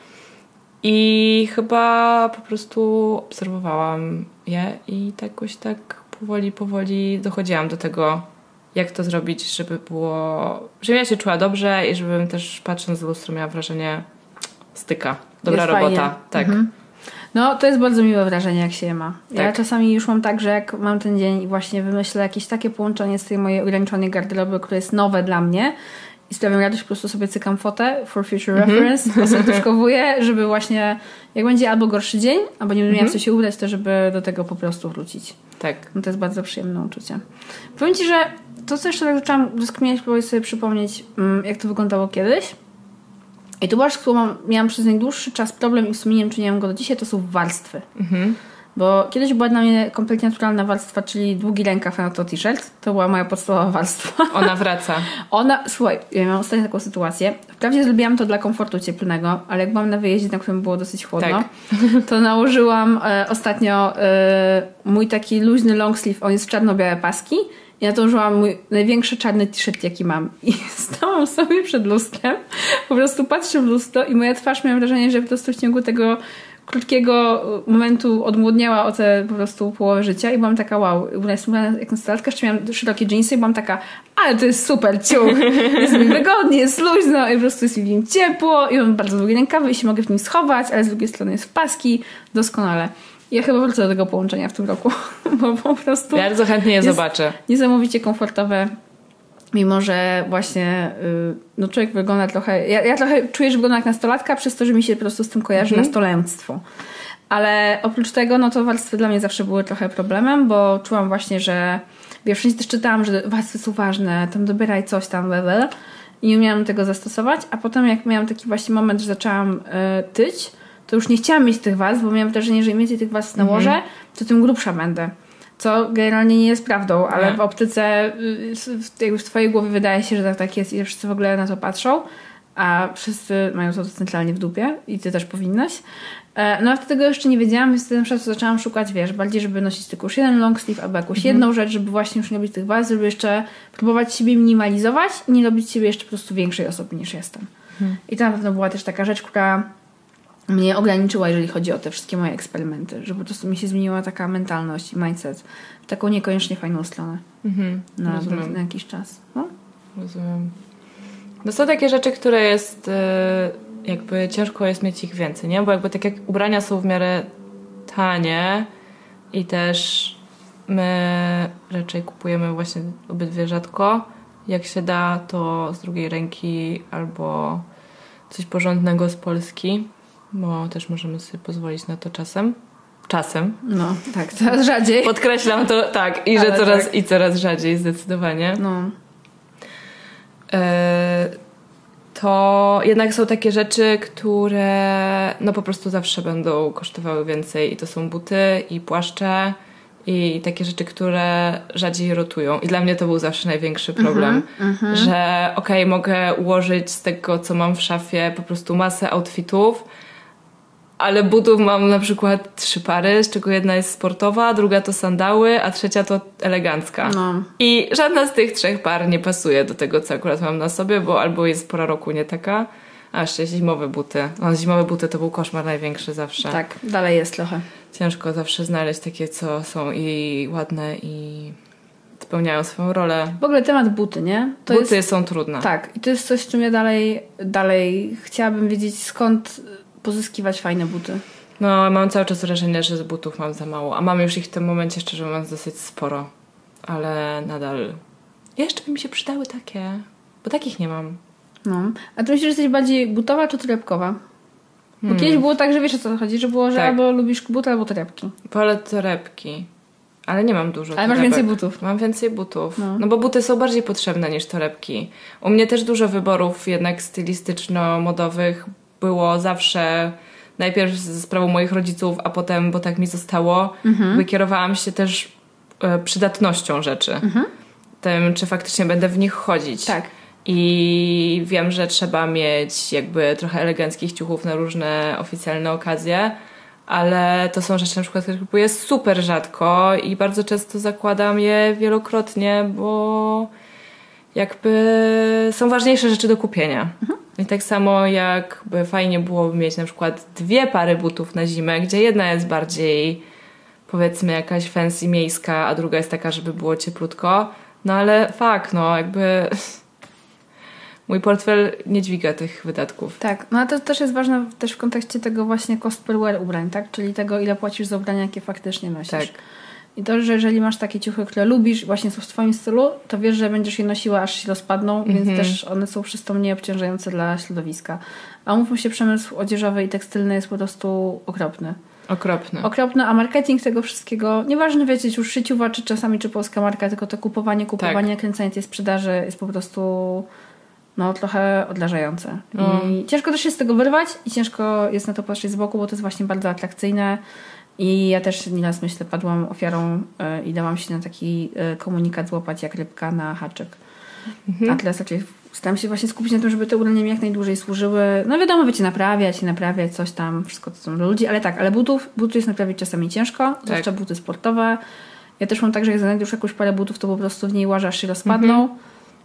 I chyba po prostu obserwowałam je i tak jakoś tak powoli, powoli dochodziłam do tego, jak to zrobić, żeby było, żebym ja się czuła dobrze i żebym też patrząc w lustro miała wrażenie styka. Dobra jest robota. Fajnie. Tak. Mhm. No, to jest bardzo miłe wrażenie, jak się je ma. Tak. Ja czasami już mam tak, że jak mam ten dzień i właśnie wymyślę jakieś takie połączenie z tej mojej ograniczonej garderoby, które jest nowe dla mnie i sprawiam radość, po prostu sobie cykam fotę for future mm-hmm. reference, poserduszkowuję, żeby właśnie jak będzie albo gorszy dzień, albo nie będę miała mm-hmm. co się ubrać, to żeby do tego po prostu wrócić. Tak. No to jest bardzo przyjemne uczucie. Powiem Ci, że to, co jeszcze tak zaczęłam rozkminiać, próbuję sobie przypomnieć, jak to wyglądało kiedyś. I tu była, z którą miałam przez najdłuższy czas problem i w sumie nie wiem, czy nie mam go do dzisiaj, to są warstwy. Mhm. Bo kiedyś była dla mnie kompletnie naturalna warstwa, czyli długi rękaw na to t-shirt. To była moja podstawowa warstwa. Ona wraca. Ona, słuchaj, ja miałam ostatnio taką sytuację. Wprawdzie zrobiłam to dla komfortu cieplnego, ale jak byłam na wyjeździe, na którym było dosyć chłodno, tak. to nałożyłam e, ostatnio e, mój taki luźny long sleeve, on jest w czarno-białe paski. I na to użyłam mój największy czarny t-shirt, jaki mam. I stałam sobie przed lustrem, po prostu patrzę w lustro i moja twarz, miałam wrażenie, że po prostu w ciągu tego krótkiego momentu odmłodniała o te po prostu połowę życia i byłam taka wow, jestem jak nastolatka, jeszcze miałam szerokie dżinsy i byłam taka, ale to jest super ciuch, jest mi wygodnie, jest luźno i po prostu jest mi w nim ciepło i mam bardzo długie rękawy i się mogę w nim schować, ale z drugiej strony jest w paski, doskonale. Ja chyba wrócę do tego połączenia w tym roku, bo po prostu bardzo chętnie je zobaczę. Niesamowicie komfortowe, mimo że właśnie yy, no człowiek wygląda trochę, ja, ja trochę czuję, że wygląda jak nastolatka przez to, że mi się po prostu z tym kojarzy mm-hmm. nastolenstwo. Ale oprócz tego, no to warstwy dla mnie zawsze były trochę problemem, bo czułam właśnie, że wiesz, wszędzie też czytałam, że warstwy są ważne, tam dobieraj coś tam, bla, i nie umiałam tego zastosować, a potem jak miałam taki właśnie moment, że zaczęłam y, tyć, to już nie chciałam mieć tych warstw, bo miałam wrażenie, że im więcej tych warstw nałożę, mm-hmm. to tym grubsza będę. Co generalnie nie jest prawdą, ale nie. w optyce jakby w twojej głowie wydaje się, że tak, tak jest i że wszyscy w ogóle na to patrzą, a wszyscy mają to centralnie w dupie i ty też powinnaś. No a wtedy tego jeszcze nie wiedziałam, więc wtedy na przykład zaczęłam szukać, wiesz, bardziej żeby nosić tylko już jeden long sleeve albo jakąś mhm. jedną rzecz, żeby właśnie już nie robić tych warstw, żeby jeszcze próbować siebie minimalizować i nie robić siebie jeszcze po prostu większej osoby niż jestem. Mhm. I to na pewno była też taka rzecz, która mnie ograniczyła, jeżeli chodzi o te wszystkie moje eksperymenty, że po prostu mi się zmieniła taka mentalność i mindset w taką niekoniecznie fajną stronę mhm. na, na jakiś czas. No? Rozumiem. No są takie rzeczy, które jest jakby ciężko jest mieć ich więcej, nie? Bo jakby tak jak ubrania są w miarę tanie i też my raczej kupujemy właśnie obydwie rzadko. Jak się da, to z drugiej ręki albo coś porządnego z Polski, bo też możemy sobie pozwolić na to czasem. Czasem. No, tak, coraz rzadziej. Podkreślam to, tak, i że coraz, tak. i coraz rzadziej, zdecydowanie. No. E, to jednak są takie rzeczy, które no po prostu zawsze będą kosztowały więcej i to są buty i płaszcze i takie rzeczy, które rzadziej rotują. I dla mnie to był zawsze największy problem, mm-hmm, że okej, okay, mogę ułożyć z tego, co mam w szafie po prostu masę outfitów, ale butów mam na przykład trzy pary, z czego jedna jest sportowa, druga to sandały, a trzecia to elegancka. No. I żadna z tych trzech par nie pasuje do tego, co akurat mam na sobie, bo albo jest pora roku nie taka, a jeszcze zimowe buty. No, zimowe buty to był koszmar największy zawsze. Tak, dalej jest trochę. Ciężko zawsze znaleźć takie, co są i ładne i spełniają swoją rolę. W ogóle temat buty, nie? To buty jest, są trudne. Tak, i to jest coś, czym ja dalej, dalej chciałabym wiedzieć, skąd pozyskiwać fajne buty. No, mam cały czas wrażenie, że z butów mam za mało, a mam już ich w tym momencie, szczerze mówiąc, dosyć sporo. Ale nadal jeszcze by mi się przydały takie, bo takich nie mam. No. A ty myślisz, że jesteś bardziej butowa czy torebkowa? Bo hmm. kiedyś było tak, że wiesz o co chodzi, że było, że tak. albo lubisz buty, albo torebki. Wolę torebki. Ale nie mam dużo Ale torebek. Masz więcej butów. Mam więcej butów. No. no bo buty są bardziej potrzebne niż torebki. U mnie też dużo wyborów jednak stylistyczno-modowych było zawsze najpierw ze sprawą moich rodziców, a potem, bo tak mi zostało, mhm. wykierowałam się też e, przydatnością rzeczy. Mhm. Tym, czy faktycznie będę w nich chodzić. Tak. I wiem, że trzeba mieć jakby trochę eleganckich ciuchów na różne oficjalne okazje, ale to są rzeczy na przykład, które kupuję super rzadko i bardzo często zakładam je wielokrotnie, bo jakby są ważniejsze rzeczy do kupienia. Mhm. I tak samo jakby fajnie byłoby mieć na przykład dwie pary butów na zimę, gdzie jedna jest bardziej powiedzmy jakaś fancy miejska, a druga jest taka, żeby było cieplutko. No ale fakt, no jakby mój portfel nie dźwiga tych wydatków. Tak, no a to też jest ważne też w kontekście tego właśnie cost per wear ubrań, tak? Czyli tego, ile płacisz za ubrania, jakie faktycznie nosisz. Tak. I to, że jeżeli masz takie ciuchy, które lubisz, właśnie są w twoim stylu, to wiesz, że będziesz je nosiła, aż się rozpadną, mm-hmm. więc też one są przez to mniej obciążające dla środowiska. A umówmy się, przemysł odzieżowy i tekstylny jest po prostu okropny. Okropny. Okropny, a marketing tego wszystkiego, nieważne wiecie, już sieciowa, czy czasami, czy polska marka, tylko to kupowanie, kupowanie, tak. kręcenie tej sprzedaży jest po prostu no trochę odleżające. No. I ciężko też się z tego wyrwać i ciężko jest na to patrzeć z boku, bo to jest właśnie bardzo atrakcyjne. I ja też nieraz, myślę, padłam ofiarą yy, i dałam się na taki yy, komunikat złapać jak rybka na haczyk. Mhm. A teraz raczej staram się właśnie skupić na tym, żeby te ubrania mi jak najdłużej służyły. No wiadomo, wiecie, naprawiać, naprawiać coś tam, wszystko to są dla ludzi, ale tak, ale butów, butów jest naprawić czasami ciężko, tak. zwłaszcza buty sportowe. Ja też mam tak, że jak znajdę już jakąś parę butów, to po prostu w niej łażę, aż się rozpadną. Mhm.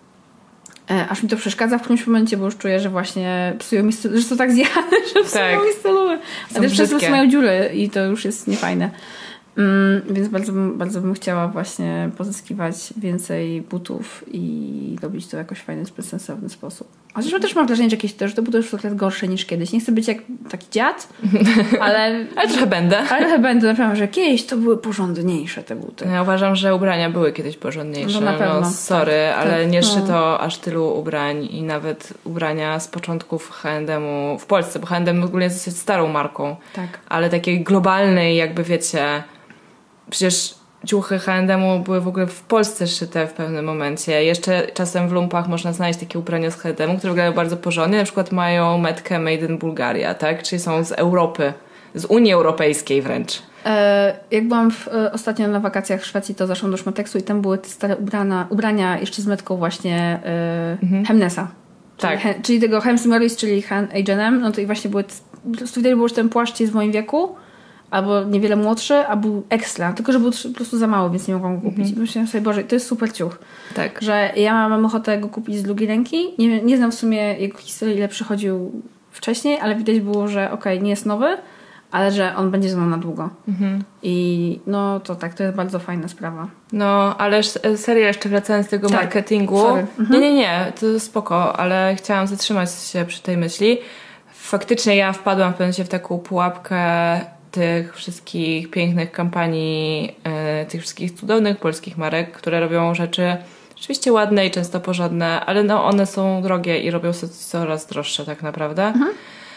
Aż mi to przeszkadza w którymś momencie, bo już czuję, że właśnie psują mi stylu, że są tak zjechane, że psują tak. mi stylu. A też przez to mają dziury i to już jest niefajne. Mm, więc bardzo, bardzo bym chciała właśnie pozyskiwać więcej butów i robić to jakoś w fajny, sensowny sposób. A zresztą też mam wrażenie, że jakieś też te buty już są trochę gorsze niż kiedyś. Nie chcę być jak taki dziad, ale... ale trochę będę. Ale trochę będę, naprawdę, że kiedyś to były porządniejsze te buty. Ja uważam, że ubrania były kiedyś porządniejsze. No na pewno. No, sorry, tak, ale tak, nie no. szyto aż tylu ubrań i nawet ubrania z początków H and M-u w Polsce, bo H and M ogólnie jest dosyć starą marką. Tak. Ale takiej globalnej, jakby wiecie... Przecież ciuchy H and M-u były w ogóle w Polsce szyte w pewnym momencie. Jeszcze czasem w lumpach można znaleźć takie ubrania z H and M-u, które wyglądają bardzo porządnie. Na przykład mają metkę Made in Bulgaria, tak? Czyli są z Europy, z Unii Europejskiej wręcz. E, jak byłam w, e, ostatnio na wakacjach w Szwecji, to zaszłam do Szmateksu i tam były te stare ubrana, ubrania jeszcze z metką właśnie e, mhm. Hemnesa. Czyli, tak. he, czyli tego Hems Morris, czyli H and M. No to i właśnie były, po prostu widać było, że ten płaszcz jest w moim wieku, albo niewiele młodszy, a był ekstra. Tylko, że był po prostu za mało, więc nie mogłam go kupić. Mm-hmm. Myślałam sobie, Boże, to jest super ciuch. Tak. Że ja mam ochotę go kupić z drugiej ręki. Nie, nie znam w sumie jego historii, ile przychodził wcześniej, ale widać było, że okej, okay, nie jest nowy, ale że on będzie ze mną na długo. Mm-hmm. I no to tak, to jest bardzo fajna sprawa. No, ale serio, jeszcze wracając do tego tak. marketingu. Mm-hmm. Nie, nie, nie, to spoko, ale chciałam zatrzymać się przy tej myśli. Faktycznie ja wpadłam w pewnym momencie w taką pułapkę tych wszystkich pięknych kampanii, e, tych wszystkich cudownych polskich marek, które robią rzeczy rzeczywiście ładne i często porządne, ale no one są drogie i robią się coraz droższe tak naprawdę. Mhm.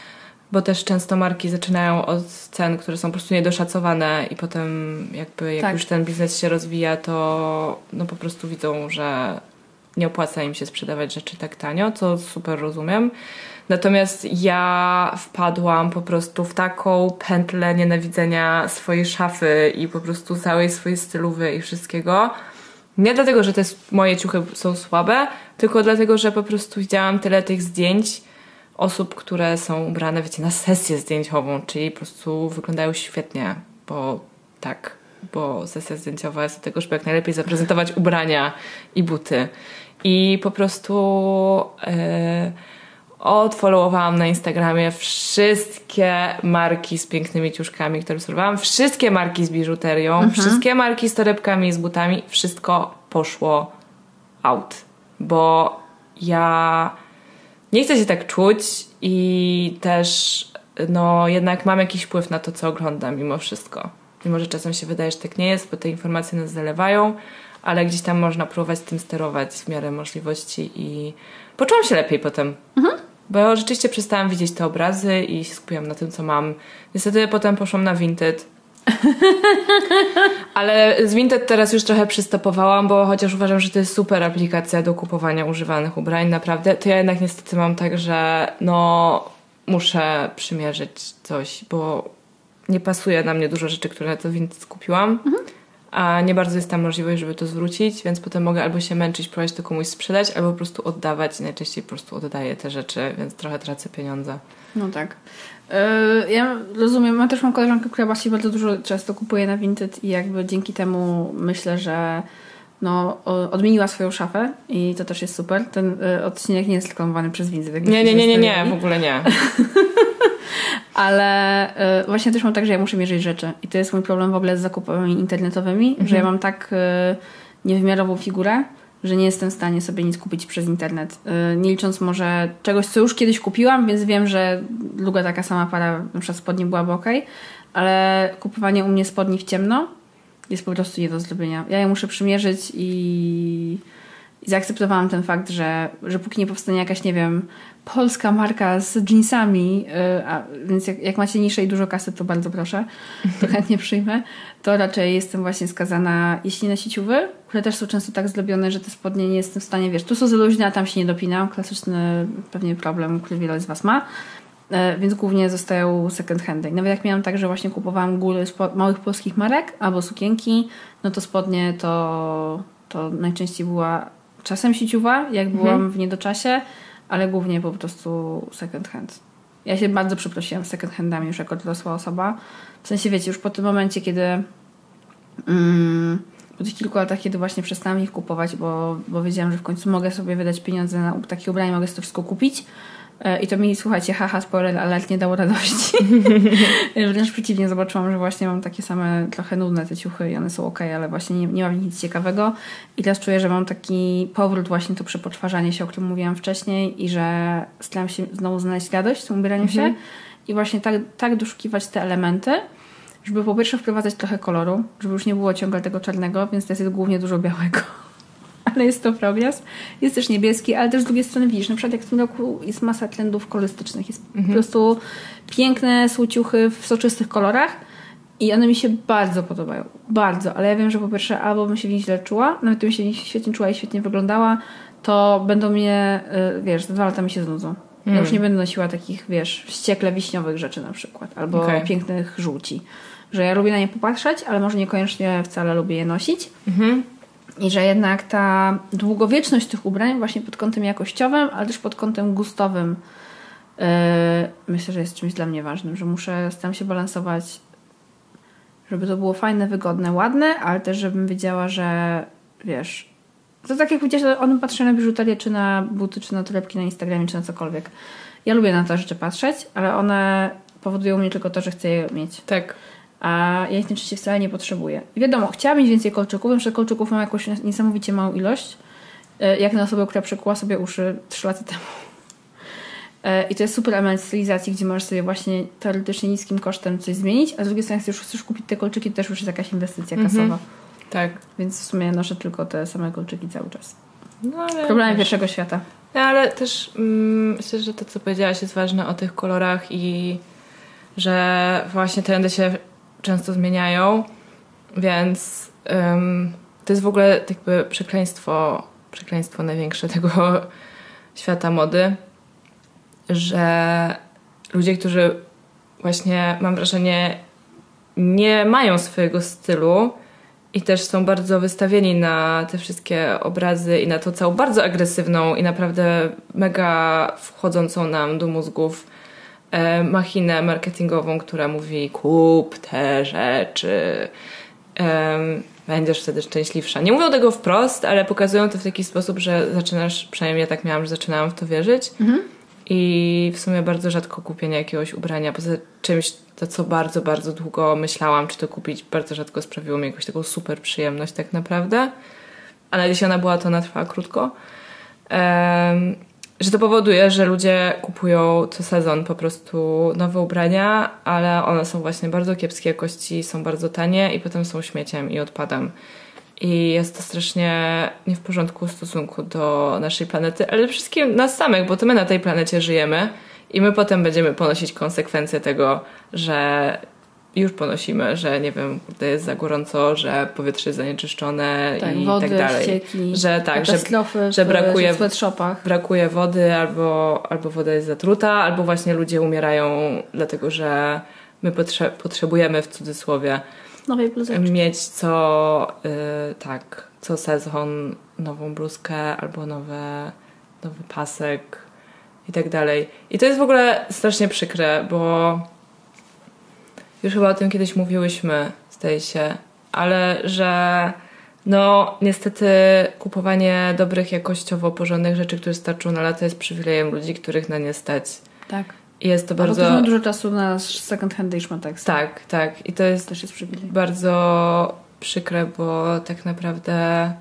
Bo też często marki zaczynają od cen, które są po prostu niedoszacowane i potem jakby jak tak. już ten biznes się rozwija, to no po prostu widzą, że nie opłaca im się sprzedawać rzeczy tak tanio, co super rozumiem. Natomiast ja wpadłam po prostu w taką pętlę nienawidzenia swojej szafy i po prostu całej swojej stylówy i wszystkiego. Nie dlatego, że te moje ciuchy są słabe, tylko dlatego, że po prostu widziałam tyle tych zdjęć osób, które są ubrane, wiecie, na sesję zdjęciową, czyli po prostu wyglądają świetnie, bo tak, bo sesja zdjęciowa jest do tego, żeby jak najlepiej zaprezentować ubrania i buty. I po prostu... Yy, odfollowowałam na Instagramie wszystkie marki z pięknymi ciuszkami, które obserwowałam, wszystkie marki z biżuterią, mhm. wszystkie marki z torebkami i z butami, wszystko poszło out. Bo ja nie chcę się tak czuć i też no jednak mam jakiś wpływ na to, co oglądam mimo wszystko. Mimo, że czasem się wydaje, że tak nie jest, bo te informacje nas zalewają, ale gdzieś tam można próbować tym sterować w miarę możliwości i poczułam się lepiej potem. Mhm. Bo rzeczywiście przestałam widzieć te obrazy i się skupiłam na tym, co mam. Niestety potem poszłam na Vinted. Ale z Vinted teraz już trochę przystopowałam, bo chociaż uważam, że to jest super aplikacja do kupowania używanych ubrań, naprawdę, to ja jednak niestety mam tak, że no muszę przymierzyć coś, bo nie pasuje na mnie dużo rzeczy, które to Vinted kupiłam. Mhm. A nie bardzo jest tam możliwość, żeby to zwrócić, więc potem mogę albo się męczyć, próbować to komuś sprzedać, albo po prostu oddawać i najczęściej po prostu oddaję te rzeczy, więc trochę tracę pieniądze. No tak. Yy, ja rozumiem, ja też mam koleżankę, która właśnie bardzo dużo często kupuje na Vinted i jakby dzięki temu myślę, że no, odmieniła swoją szafę i to też jest super. Ten y, odcinek nie jest reklamowany przez Vinted. Nie, nie, nie, nie, nie, w ogóle nie. Ale y, właśnie też mam tak, że ja muszę mierzyć rzeczy. I to jest mój problem w ogóle z zakupami internetowymi, mhm. że ja mam tak y, niewymiarową figurę, że nie jestem w stanie sobie nic kupić przez internet. Y, nie licząc może czegoś, co już kiedyś kupiłam, więc wiem, że długa taka sama para na przykład spodni byłaby okej, okay, ale kupowanie u mnie spodni w ciemno jest po prostu nie do zrobienia. Ja je muszę przymierzyć i... I zaakceptowałam ten fakt, że, że póki nie powstanie jakaś, nie wiem, polska marka z jeansami, yy, a, więc jak, jak macie niszę i dużo kasy, to bardzo proszę, to chętnie przyjmę, to raczej jestem właśnie skazana, jeśli na sieciówy, które też są często tak zrobione, że te spodnie nie jestem w stanie, wiesz, tu są za luźne, a tam się nie dopinam. Klasyczny pewnie problem, który wiele z Was ma. Yy, więc głównie zostają second handy. I nawet jak miałam tak, że właśnie kupowałam góry spo- małych polskich marek albo sukienki, no to spodnie to, to najczęściej była czasem sieciuwa, jak byłam mhm. w niedoczasie, ale głównie po prostu second hand. Ja się bardzo przeprosiłam z second handami już jako dorosła osoba. W sensie, wiecie, już po tym momencie, kiedy mm, po tych kilku latach, kiedy właśnie przestałam ich kupować, bo, bo wiedziałam, że w końcu mogę sobie wydać pieniądze na takie ubrania, mogę sobie to wszystko kupić, I to mi, słuchajcie, haha, spoiler alert, nie dało radości. Wręcz przeciwnie, zobaczyłam, że właśnie mam takie same trochę nudne te ciuchy i one są okej, ale właśnie nie, nie mam nic ciekawego. I teraz czuję, że mam taki powrót właśnie to przepoczwarzanie się, o którym mówiłam wcześniej i że staram się znowu znaleźć radość w tym ubieraniu mhm. się i właśnie tak, tak doszukiwać te elementy, żeby po pierwsze wprowadzać trochę koloru, żeby już nie było ciągle tego czarnego, więc teraz jest głównie dużo białego. Ale jest to progres. Jest też niebieski, ale też z drugiej strony widzisz, na przykład jak w tym roku jest masa trendów kolorystycznych. Jest mhm. po prostu piękne słociuchy w soczystych kolorach i one mi się bardzo podobają. Bardzo. Ale ja wiem, że po pierwsze albo bym się w nich źle czuła, nawet bym się w nich świetnie czuła i świetnie wyglądała, to będą mnie, wiesz, za dwa lata mi się znudzą. Mm. Ja już nie będę nosiła takich, wiesz, wściekle wiśniowych rzeczy na przykład. Albo okay. pięknych żółci. Że ja lubię na nie popatrzeć, ale może niekoniecznie wcale lubię je nosić. Mhm. I że jednak ta długowieczność tych ubrań właśnie pod kątem jakościowym, ale też pod kątem gustowym yy, myślę, że jest czymś dla mnie ważnym, że muszę staram się balansować, żeby to było fajne, wygodne, ładne, ale też żebym wiedziała, że wiesz, to tak jak powiedziałeś, on patrzy na biżuterię, czy na buty, czy na torebki na Instagramie, czy na cokolwiek. Ja lubię na te rzeczy patrzeć, ale one powodują mnie tylko to, że chcę je mieć. Tak. A ja ich tym czasie wcale nie potrzebuję. I wiadomo, chciałam mieć więcej kolczyków, że kolczyków mam jakąś niesamowicie małą ilość, jak na osobę, która przekuła sobie uszy trzy lata temu. I to jest super element stylizacji, gdzie możesz sobie właśnie teoretycznie niskim kosztem coś zmienić, a z drugiej strony jak już chcesz kupić te kolczyki, to też już jest jakaś inwestycja kasowa. Mhm. Tak. Więc w sumie noszę tylko te same kolczyki cały czas. No, ale Problemy pierwszego świata. No, ale też mm, myślę, że to, co powiedziałaś, jest ważne o tych kolorach i że właśnie trendy się często zmieniają, więc um, to jest w ogóle jakby przekleństwo, przekleństwo największe tego świata mody, że ludzie, którzy właśnie, mam wrażenie, nie mają swojego stylu i też są bardzo wystawieni na te wszystkie obrazy i na tą całą bardzo agresywną i naprawdę mega wchodzącą nam do mózgów e, machinę marketingową, która mówi kup te rzeczy, e, będziesz wtedy szczęśliwsza. Nie mówią tego wprost, ale pokazują to w taki sposób, że zaczynasz, przynajmniej ja tak miałam, że zaczynałam w to wierzyć. Mhm. I w sumie bardzo rzadko kupienie jakiegoś ubrania poza czymś, to co bardzo, bardzo długo myślałam, czy to kupić, bardzo rzadko sprawiło mi jakąś taką super przyjemność tak naprawdę. A nawet jeśli ona była, to ona trwała krótko. Um, że to powoduje, że ludzie kupują co sezon po prostu nowe ubrania, ale one są właśnie bardzo kiepskiej jakości, są bardzo tanie i potem są śmieciem i odpadem. I jest to strasznie nie w porządku w stosunku do naszej planety, ale wszystkim nas samych, bo to my na tej planecie żyjemy i my potem będziemy ponosić konsekwencje tego, że już ponosimy, że nie wiem, to jest za gorąco, że powietrze jest zanieczyszczone tak, i wody, tak dalej. ścieki, że tak, że, że brakuje, brakuje wody albo, albo woda jest zatruta, albo właśnie ludzie umierają dlatego, że my potrze- potrzebujemy w cudzysłowie nowej bluzeczki. Mieć co yy, tak, co sezon nową bluzkę albo nowe, nowy pasek i tak dalej. I to jest w ogóle strasznie przykre, bo już chyba o tym kiedyś mówiłyśmy, zdaje się, ale że no niestety kupowanie dobrych, jakościowo porządnych rzeczy, które starczą na lata jest przywilejem ludzi, których na nie stać. Tak. I jest to bardzo... Albo dużo czasu na second handy i szmatek. Tak, tak. I to jest też jest przywilej. Bardzo przykre, bo tak naprawdę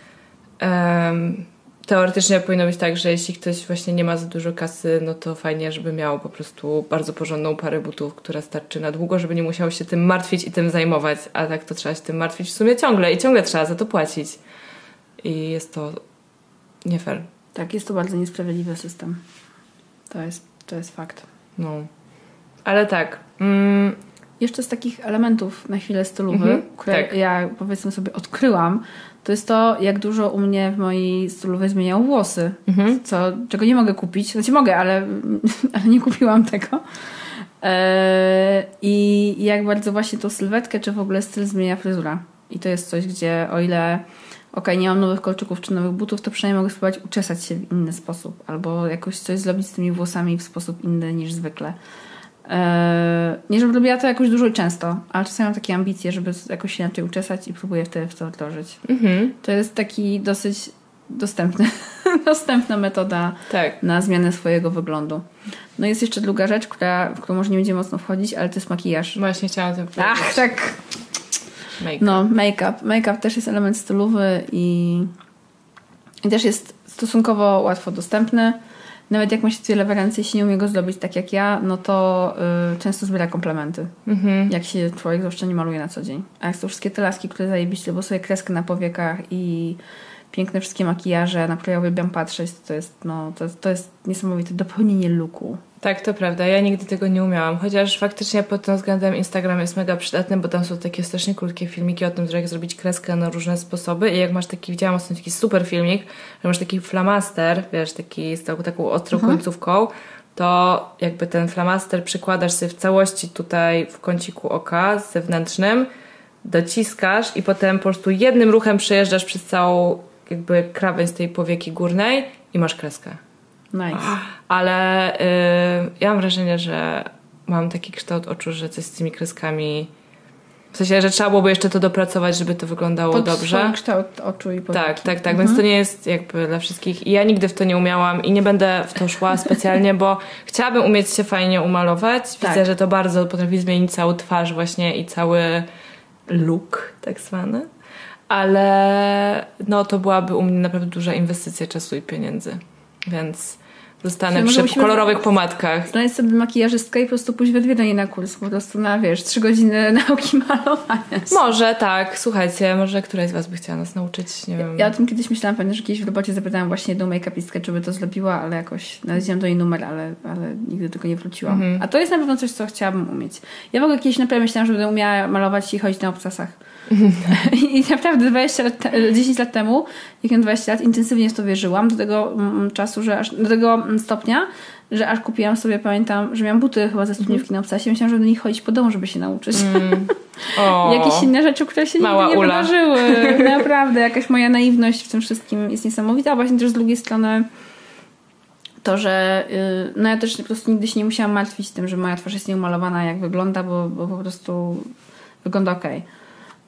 um, teoretycznie powinno być tak, że jeśli ktoś właśnie nie ma za dużo kasy, no to fajnie, żeby miał po prostu bardzo porządną parę butów, która starczy na długo, żeby nie musiał się tym martwić i tym zajmować, a tak to trzeba się tym martwić w sumie ciągle i ciągle trzeba za to płacić. I jest to nie fair. Tak, jest to bardzo niesprawiedliwy system. To jest, to jest fakt. No. Ale tak. Mm. Jeszcze z takich elementów na chwilę stylowych, mm-hmm, które tak. ja powiedzmy sobie odkryłam, to jest to, jak dużo u mnie w mojej stylowej zmieniają włosy. Mm-hmm. Co, czego nie mogę kupić. Znaczy mogę, ale, ale nie kupiłam tego. Eee, I jak bardzo właśnie tą sylwetkę, czy w ogóle styl zmienia fryzura. I to jest coś, gdzie o ile okej, okay, nie mam nowych kolczyków czy nowych butów, to przynajmniej mogę spróbować uczesać się w inny sposób. Albo jakoś coś zrobić z tymi włosami w sposób inny niż zwykle. Eee, nie, żebym robiła to jakoś dużo i często, ale czasami mam takie ambicje, żeby jakoś się inaczej uczesać i próbuję wtedy w to wdrożyć. Mm-hmm. To jest taki dosyć dostępny dostępna metoda tak. na zmianę swojego wyglądu. No jest jeszcze druga rzecz, która, w którą może nie będzie mocno wchodzić, ale to jest makijaż. Właśnie chciałam to powiedzieć. Ach, tak. Make-up. No, make-up. Make-up też jest element stylowy i, i też jest stosunkowo łatwo dostępny. Nawet jak ma się tyle referencji, jeśli nie umie go zrobić tak jak ja, no to y, często zbiera komplementy. Mm-hmm. Jak się człowiek zwłaszcza nie maluje na co dzień. A jak są wszystkie te laski, które zajebiście, bo sobie kreskę na powiekach i piękne wszystkie makijaże, na które ja uwielbiam patrzeć, to jest, no, to jest, to jest niesamowite dopełnienie looku. Tak, to prawda. Ja nigdy tego nie umiałam. Chociaż faktycznie pod tym względem Instagram jest mega przydatny, bo tam są takie strasznie krótkie filmiki o tym, że jak zrobić kreskę na różne sposoby. I jak masz taki, widziałam ostatnio taki super filmik, że masz taki flamaster, wiesz, taki z taką, taką ostrą mhm. końcówką, to jakby ten flamaster przykładasz sobie w całości tutaj w kąciku oka zewnętrznym, dociskasz i potem po prostu jednym ruchem przejeżdżasz przez całą jakby krawędź tej powieki górnej i masz kreskę. Nice. Ale y, ja mam wrażenie, że mam taki kształt oczu, że coś z tymi kreskami... W sensie, że trzeba byłoby jeszcze to dopracować, żeby to wyglądało pod dobrze. Pod kształt oczu i powieki. Tak, tak, tak. Mhm. Więc to nie jest jakby dla wszystkich. I ja nigdy w to nie umiałam i nie będę w to szła specjalnie, bo chciałabym umieć się fajnie umalować. Widzę, tak. że to bardzo potrafi zmienić całą twarz właśnie i cały look tak zwany. Ale no to byłaby u mnie naprawdę duża inwestycja czasu i pieniędzy. Więc zostanę przy kolorowych pomadkach. Znaleźć sobie makijażystkę i po prostu pójść we dwie do niej na kurs. Po prostu na, wiesz, trzy godziny nauki malowania. Może, tak. Słuchajcie, może któraś z was by chciała nas nauczyć, nie wiem. Ja o tym kiedyś myślałam, pamiętam, że kiedyś w robocie zapytałam właśnie jedną make-upistkę, czy by to zrobiła, ale jakoś znalazłam do jej numer, ale, ale nigdy do tego nie wróciłam. Mhm. A to jest na pewno coś, co chciałabym umieć. Ja w ogóle kiedyś naprawdę myślałam, że będę umiała malować i chodzić na obcasach. I naprawdę dwadzieścia lat, dziesięć lat temu, jak miałam dwadzieścia lat, intensywnie w to wierzyłam do tego mm, czasu, że aż, do tego stopnia, że aż kupiłam sobie, pamiętam, że miałam buty chyba ze studniówki na obcasie i myślałam, że do nich chodzić po domu, żeby się nauczyć. Mm. Jakieś inne rzeczy, które się Mała nigdy nie Ula. wydarzyły. Naprawdę, jakaś moja naiwność w tym wszystkim jest niesamowita, a właśnie też z drugiej strony to, że yy, no ja też po prostu nigdy się nie musiałam martwić tym, że moja twarz jest nieumalowana, jak wygląda, bo, bo po prostu wygląda okej. Okay.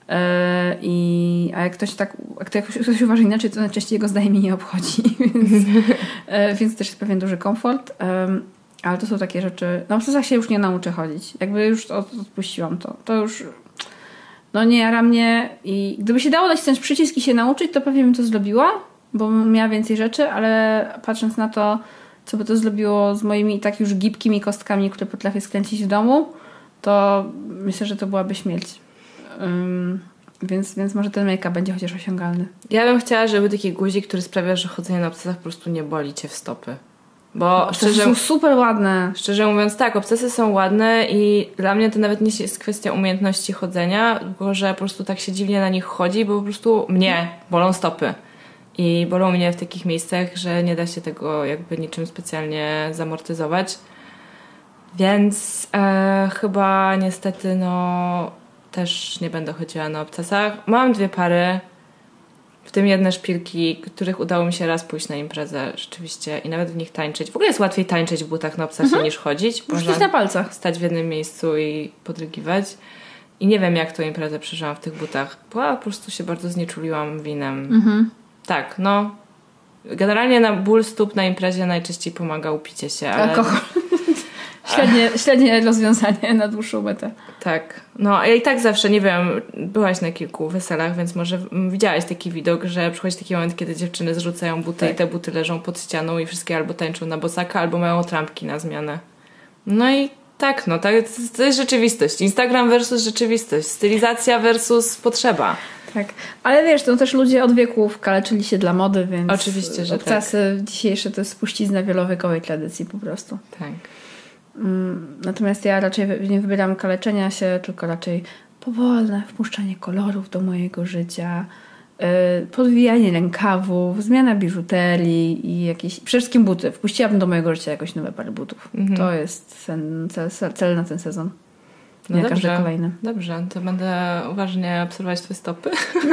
I, a jak ktoś tak jak ktoś uważa inaczej, to najczęściej jego zdanie mnie nie obchodzi, więc, więc też jest pewien duży komfort, ale to są takie rzeczy, no w sumie się już nie nauczę chodzić, jakby już odpuściłam to, to już no nie jara mnie i gdyby się dało nacisnąć przycisk i się nauczyć, to pewnie bym to zrobiła, bo miała więcej rzeczy, ale patrząc na to, co by to zrobiło z moimi tak już gibkimi kostkami, które potrafię skręcić w domu, to myślę, że to byłaby śmierć. Um, więc, więc może ten make-up będzie chociaż osiągalny. Ja bym chciała, żeby taki guzik, który sprawia, że chodzenie na obcasach po prostu nie boli cię w stopy. Bo no, szczerze, są super ładne. Szczerze mówiąc tak, obcasy są ładne i dla mnie to nawet nie jest kwestia umiejętności chodzenia, tylko że po prostu tak się dziwnie na nich chodzi, bo po prostu mnie bolą stopy. I bolą mnie w takich miejscach, że nie da się tego jakby niczym specjalnie zamortyzować. Więc e, chyba niestety no też nie będę chodziła na obcasach. Mam dwie pary, w tym jedne szpilki, których udało mi się raz pójść na imprezę rzeczywiście i nawet w nich tańczyć. W ogóle jest łatwiej tańczyć w butach na obcasie mhm. niż chodzić. Można na palcach. Stać w jednym miejscu i podrygiwać. I nie wiem, jak tą imprezę przeżyłam w tych butach. Bo ja po prostu się bardzo znieczuliłam winem. Mhm. Tak, no. Generalnie na ból stóp na imprezie najczęściej pomaga upicie się. Ale... Alkohol. Średnie, średnie rozwiązanie na dłuższą metę. Tak. No ja i tak zawsze, nie wiem, byłaś na kilku weselach, więc może widziałaś taki widok, że przychodzi taki moment, kiedy dziewczyny zrzucają buty tak. i te buty leżą pod ścianą i wszystkie albo tańczą na bosaka, albo mają trampki na zmianę. No i tak, no tak, to jest rzeczywistość. Instagram versus rzeczywistość. Stylizacja versus potrzeba. Tak, ale wiesz, to też ludzie od wieków kaleczyli się dla mody, więc oczywiście, że obcasy tak. dzisiejsze to jest spuścizna wielowiekowej tradycji po prostu. Tak. Natomiast ja raczej nie wybieram kaleczenia się, tylko raczej powolne wpuszczanie kolorów do mojego życia, podwijanie rękawów, zmiana biżuterii i jakieś... Przede wszystkim buty. Wpuściłabym do mojego życia jakoś nowe pary butów. Mhm. To jest sen, cel, cel na ten sezon. No nie dobrze, każdy kolejny. Dobrze, to będę uważnie obserwować twoje stopy.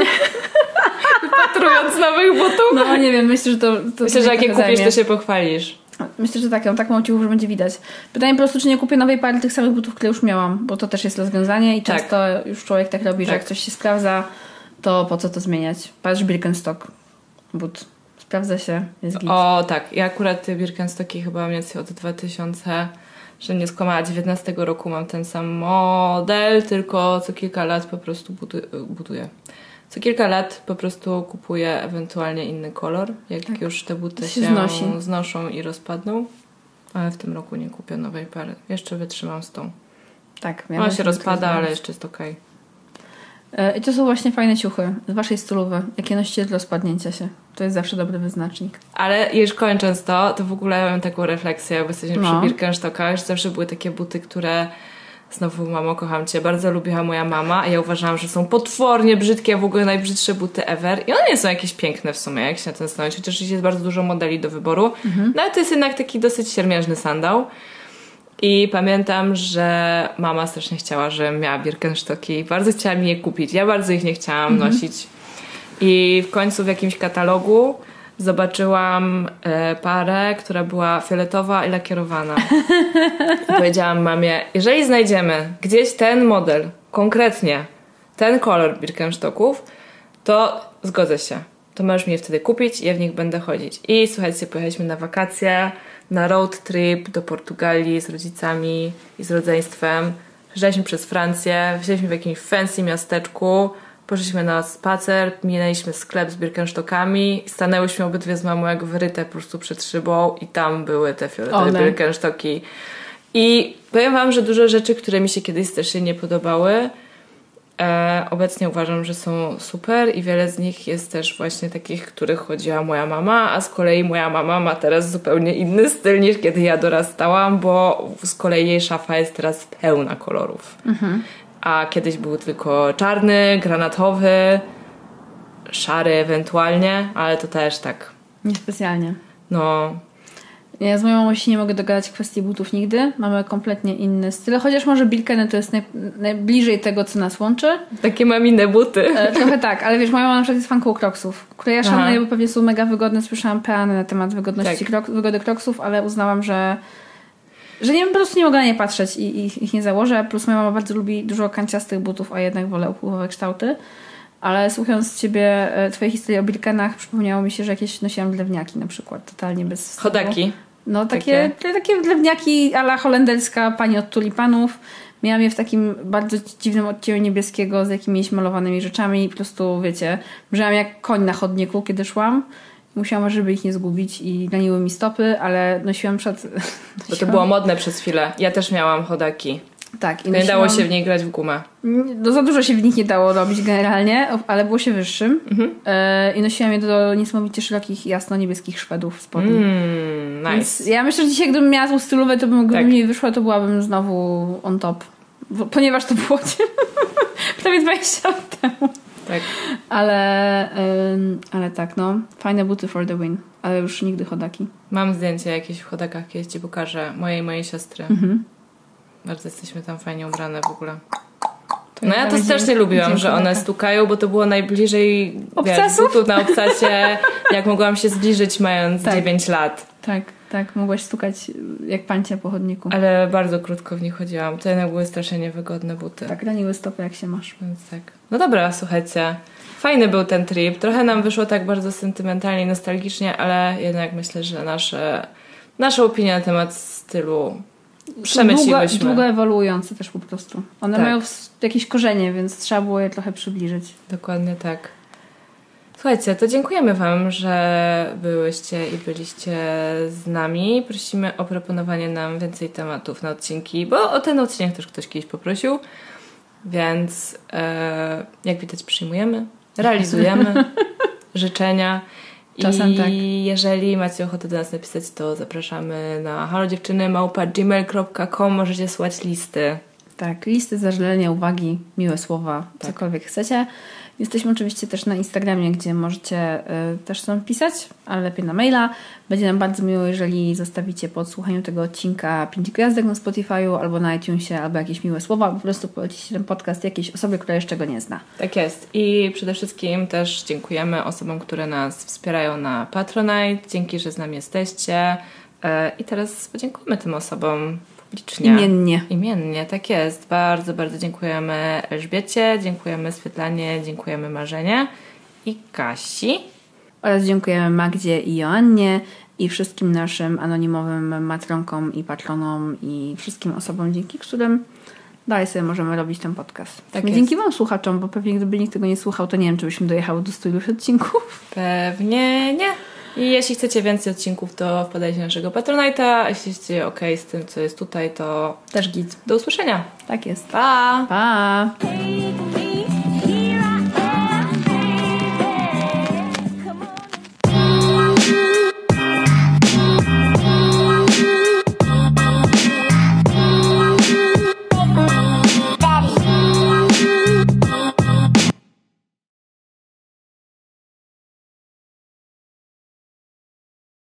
Wypatrując nowych butów. No nie wiem, myślę, że to... to myślę, że jak je kupisz, zajmie. To się pochwalisz. Myślę, że tak, ją tak mało ciuchów, że będzie widać. Pytanie po prostu, czy nie kupię nowej pary tych samych butów, które już miałam, bo to też jest rozwiązanie i tak. często już człowiek tak robi, tak. że jak coś się sprawdza, to po co to zmieniać? Patrz, Birkenstock, but Sprawdza się, jest git. O tak, ja akurat te Birkenstocki chyba mam więcej od dwa tysiące, że nie skłamała, dziewiętnastego roku mam ten sam model, tylko co kilka lat po prostu budu- buduję. Co kilka lat po prostu kupuję ewentualnie inny kolor, jak tak. już te buty się, się znosi. znoszą i rozpadną. Ale w tym roku nie kupię nowej pary. Jeszcze wytrzymam z tą. Tak. Ona się rozpada, ale jeszcze jest okej. Okay. I to są właśnie fajne ciuchy z waszej stylowy. Jakie nosicie do rozpadnięcia się. To jest zawsze dobry wyznacznik. Ale już kończąc to, to w ogóle mam taką refleksję, bo jesteśmy no. przy Birkenstockach, że zawsze były takie buty, które znowu, mamo, kocham cię, bardzo lubiła moja mama, a ja uważałam, że są potwornie brzydkie, w ogóle najbrzydsze buty ever. I one nie są jakieś piękne w sumie, jak się na ten stanowić, chociaż jest bardzo dużo modeli do wyboru. Mhm. No ale to jest jednak taki dosyć siermiężny sandał. I pamiętam, że mama strasznie chciała, żebym miała Birkenstocki i bardzo chciała mi je kupić. Ja bardzo ich nie chciałam mhm. nosić. I w końcu w jakimś katalogu zobaczyłam e, parę, która była fioletowa i lakierowana. I powiedziałam mamie, jeżeli znajdziemy gdzieś ten model, konkretnie ten kolor Birkenstocków, to zgodzę się. To możesz mi je wtedy kupić i ja w nich będę chodzić. I słuchajcie, pojechaliśmy na wakacje, na road trip do Portugalii z rodzicami i z rodzeństwem. Przejeżdżaliśmy przez Francję, wzięliśmy w jakimś fancy miasteczku, poszliśmy na spacer, minęliśmy sklep z Birkenstockami, stanęłyśmy obydwie z mamą jak wyryte po prostu przed szybą i tam były te fioletowe Birkenstocki. I powiem wam, że dużo rzeczy, które mi się kiedyś strasznie nie podobały, e, obecnie uważam, że są super i wiele z nich jest też właśnie takich, których chodziła moja mama, a z kolei moja mama ma teraz zupełnie inny styl niż kiedy ja dorastałam, bo z kolei jej szafa jest teraz pełna kolorów. Mhm. A kiedyś był tylko czarny, granatowy, szary ewentualnie, ale to też tak. Niespecjalnie. No. Ja z moją mamą się nie mogę dogadać w kwestii butów nigdy. Mamy kompletnie inny styl. Chociaż może Birkeny to jest naj, najbliżej tego, co nas łączy. Takie mam inne buty. E, trochę tak, ale wiesz, moja mama na przykład jest fanką Crocsów, które ja szanuję, bo pewnie są mega wygodne. Słyszałam peany na temat wygodności tak. krok, wygody Crocsów, ale uznałam, że że nie, po prostu nie mogę na nie patrzeć i, i ich nie założę. Plus moja mama bardzo lubi dużo kanciastych butów, a jednak wolę upływowe kształty. Ale słuchając ciebie, twojej historii o Birkenach, przypomniało mi się, że jakieś nosiłam drewniaki na przykład, totalnie bez wstydu. Chodaki. No takie, takie. takie drewniaki a la holenderska pani od tulipanów. Miałam je w takim bardzo dziwnym odcieniu niebieskiego z jakimiś malowanymi rzeczami i po prostu, wiecie, brzmiałam jak koń na chodniku, kiedy szłam. Musiałam, żeby ich nie zgubić i ganiły mi stopy, ale nosiłam przed... Nosiłam... Bo to było modne przez chwilę. Ja też miałam chodaki. Tak. I nie nosiłam... dało się w niej grać w gumę. No za dużo się w nich nie dało robić generalnie, ale było się wyższym. Mhm. I nosiłam je do niesamowicie szerokich, jasno-niebieskich Szwedów spodni. Mm, nice. Więc ja myślę, że dzisiaj gdybym miała tą stylówę, to bym, gdyby tak. mi wyszła, to byłabym znowu on top. Ponieważ to było prawie dwadzieścia lat temu. Tak. Ale, ym, ale tak, no. Fajne buty for the win. Ale już nigdy chodaki. Mam zdjęcie jakieś w chodakach, kiedyś ci pokażę. Mojej mojej siostry. Mhm. Bardzo jesteśmy tam fajnie ubrane w ogóle. To no ja to strasznie lubiłam, że one stukają, bo to było najbliżej wiesz, butów na obcasie, jak mogłam się zbliżyć mając tak. dziewięć lat. Tak, tak. Mogłaś stukać jak pancia po chodniku. Ale bardzo krótko w nich chodziłam. To jednak były strasznie niewygodne buty. Tak, raniły stopy jak się masz. Więc tak. No dobra, słuchajcie. Fajny był ten trip. Trochę nam wyszło tak bardzo sentymentalnie i nostalgicznie, ale jednak myślę, że nasze, nasza opinia na temat stylu przemyśliłyśmy. Długo, długo ewoluujące też po prostu. One tak. mają jakieś korzenie, więc trzeba było je trochę przybliżyć. Dokładnie tak. Słuchajcie, to dziękujemy wam, że byłyście i byliście z nami. Prosimy o proponowanie nam więcej tematów na odcinki, bo o ten odcinek też ktoś kiedyś poprosił. Więc e, jak widać przyjmujemy, realizujemy życzenia. Czasem I tak. jeżeli macie ochotę do nas napisać, to zapraszamy na halodziewczyny małpa gmail kropka com. Możecie słać listy. Tak, listy, zażalenia, uwagi, miłe słowa, tak. cokolwiek chcecie. Jesteśmy oczywiście też na Instagramie, gdzie możecie y, też tam pisać, ale lepiej na maila. Będzie nam bardzo miło, jeżeli zostawicie po odsłuchaniu tego odcinka pięć gwiazdek na Spotify'u albo na iTunesie, albo jakieś miłe słowa, po prostu polecicie ten podcast jakiejś osobie, która jeszcze go nie zna. Tak jest. I przede wszystkim też dziękujemy osobom, które nas wspierają na Patronite. Dzięki, że z nami jesteście. Y, I teraz podziękujemy tym osobom. Licznie. Imiennie. Imiennie, tak jest. Bardzo, bardzo dziękujemy Elżbiecie, dziękujemy Swietlanie, dziękujemy Marzenie i Kasi. Oraz dziękujemy Magdzie i Joannie i wszystkim naszym anonimowym matronkom i patronom i wszystkim osobom, dzięki którym dalej sobie możemy robić ten podcast. Tak dzięki wam słuchaczom, bo pewnie gdyby nikt tego nie słuchał, to nie wiem, czy byśmy dojechały do stu iluś odcinków. Pewnie nie. I jeśli chcecie więcej odcinków, to wpadajcie na naszego Patronite'a. Jeśli jesteście okej okay z tym, co jest tutaj, to też git. Do usłyszenia. Tak jest. Pa! Pa!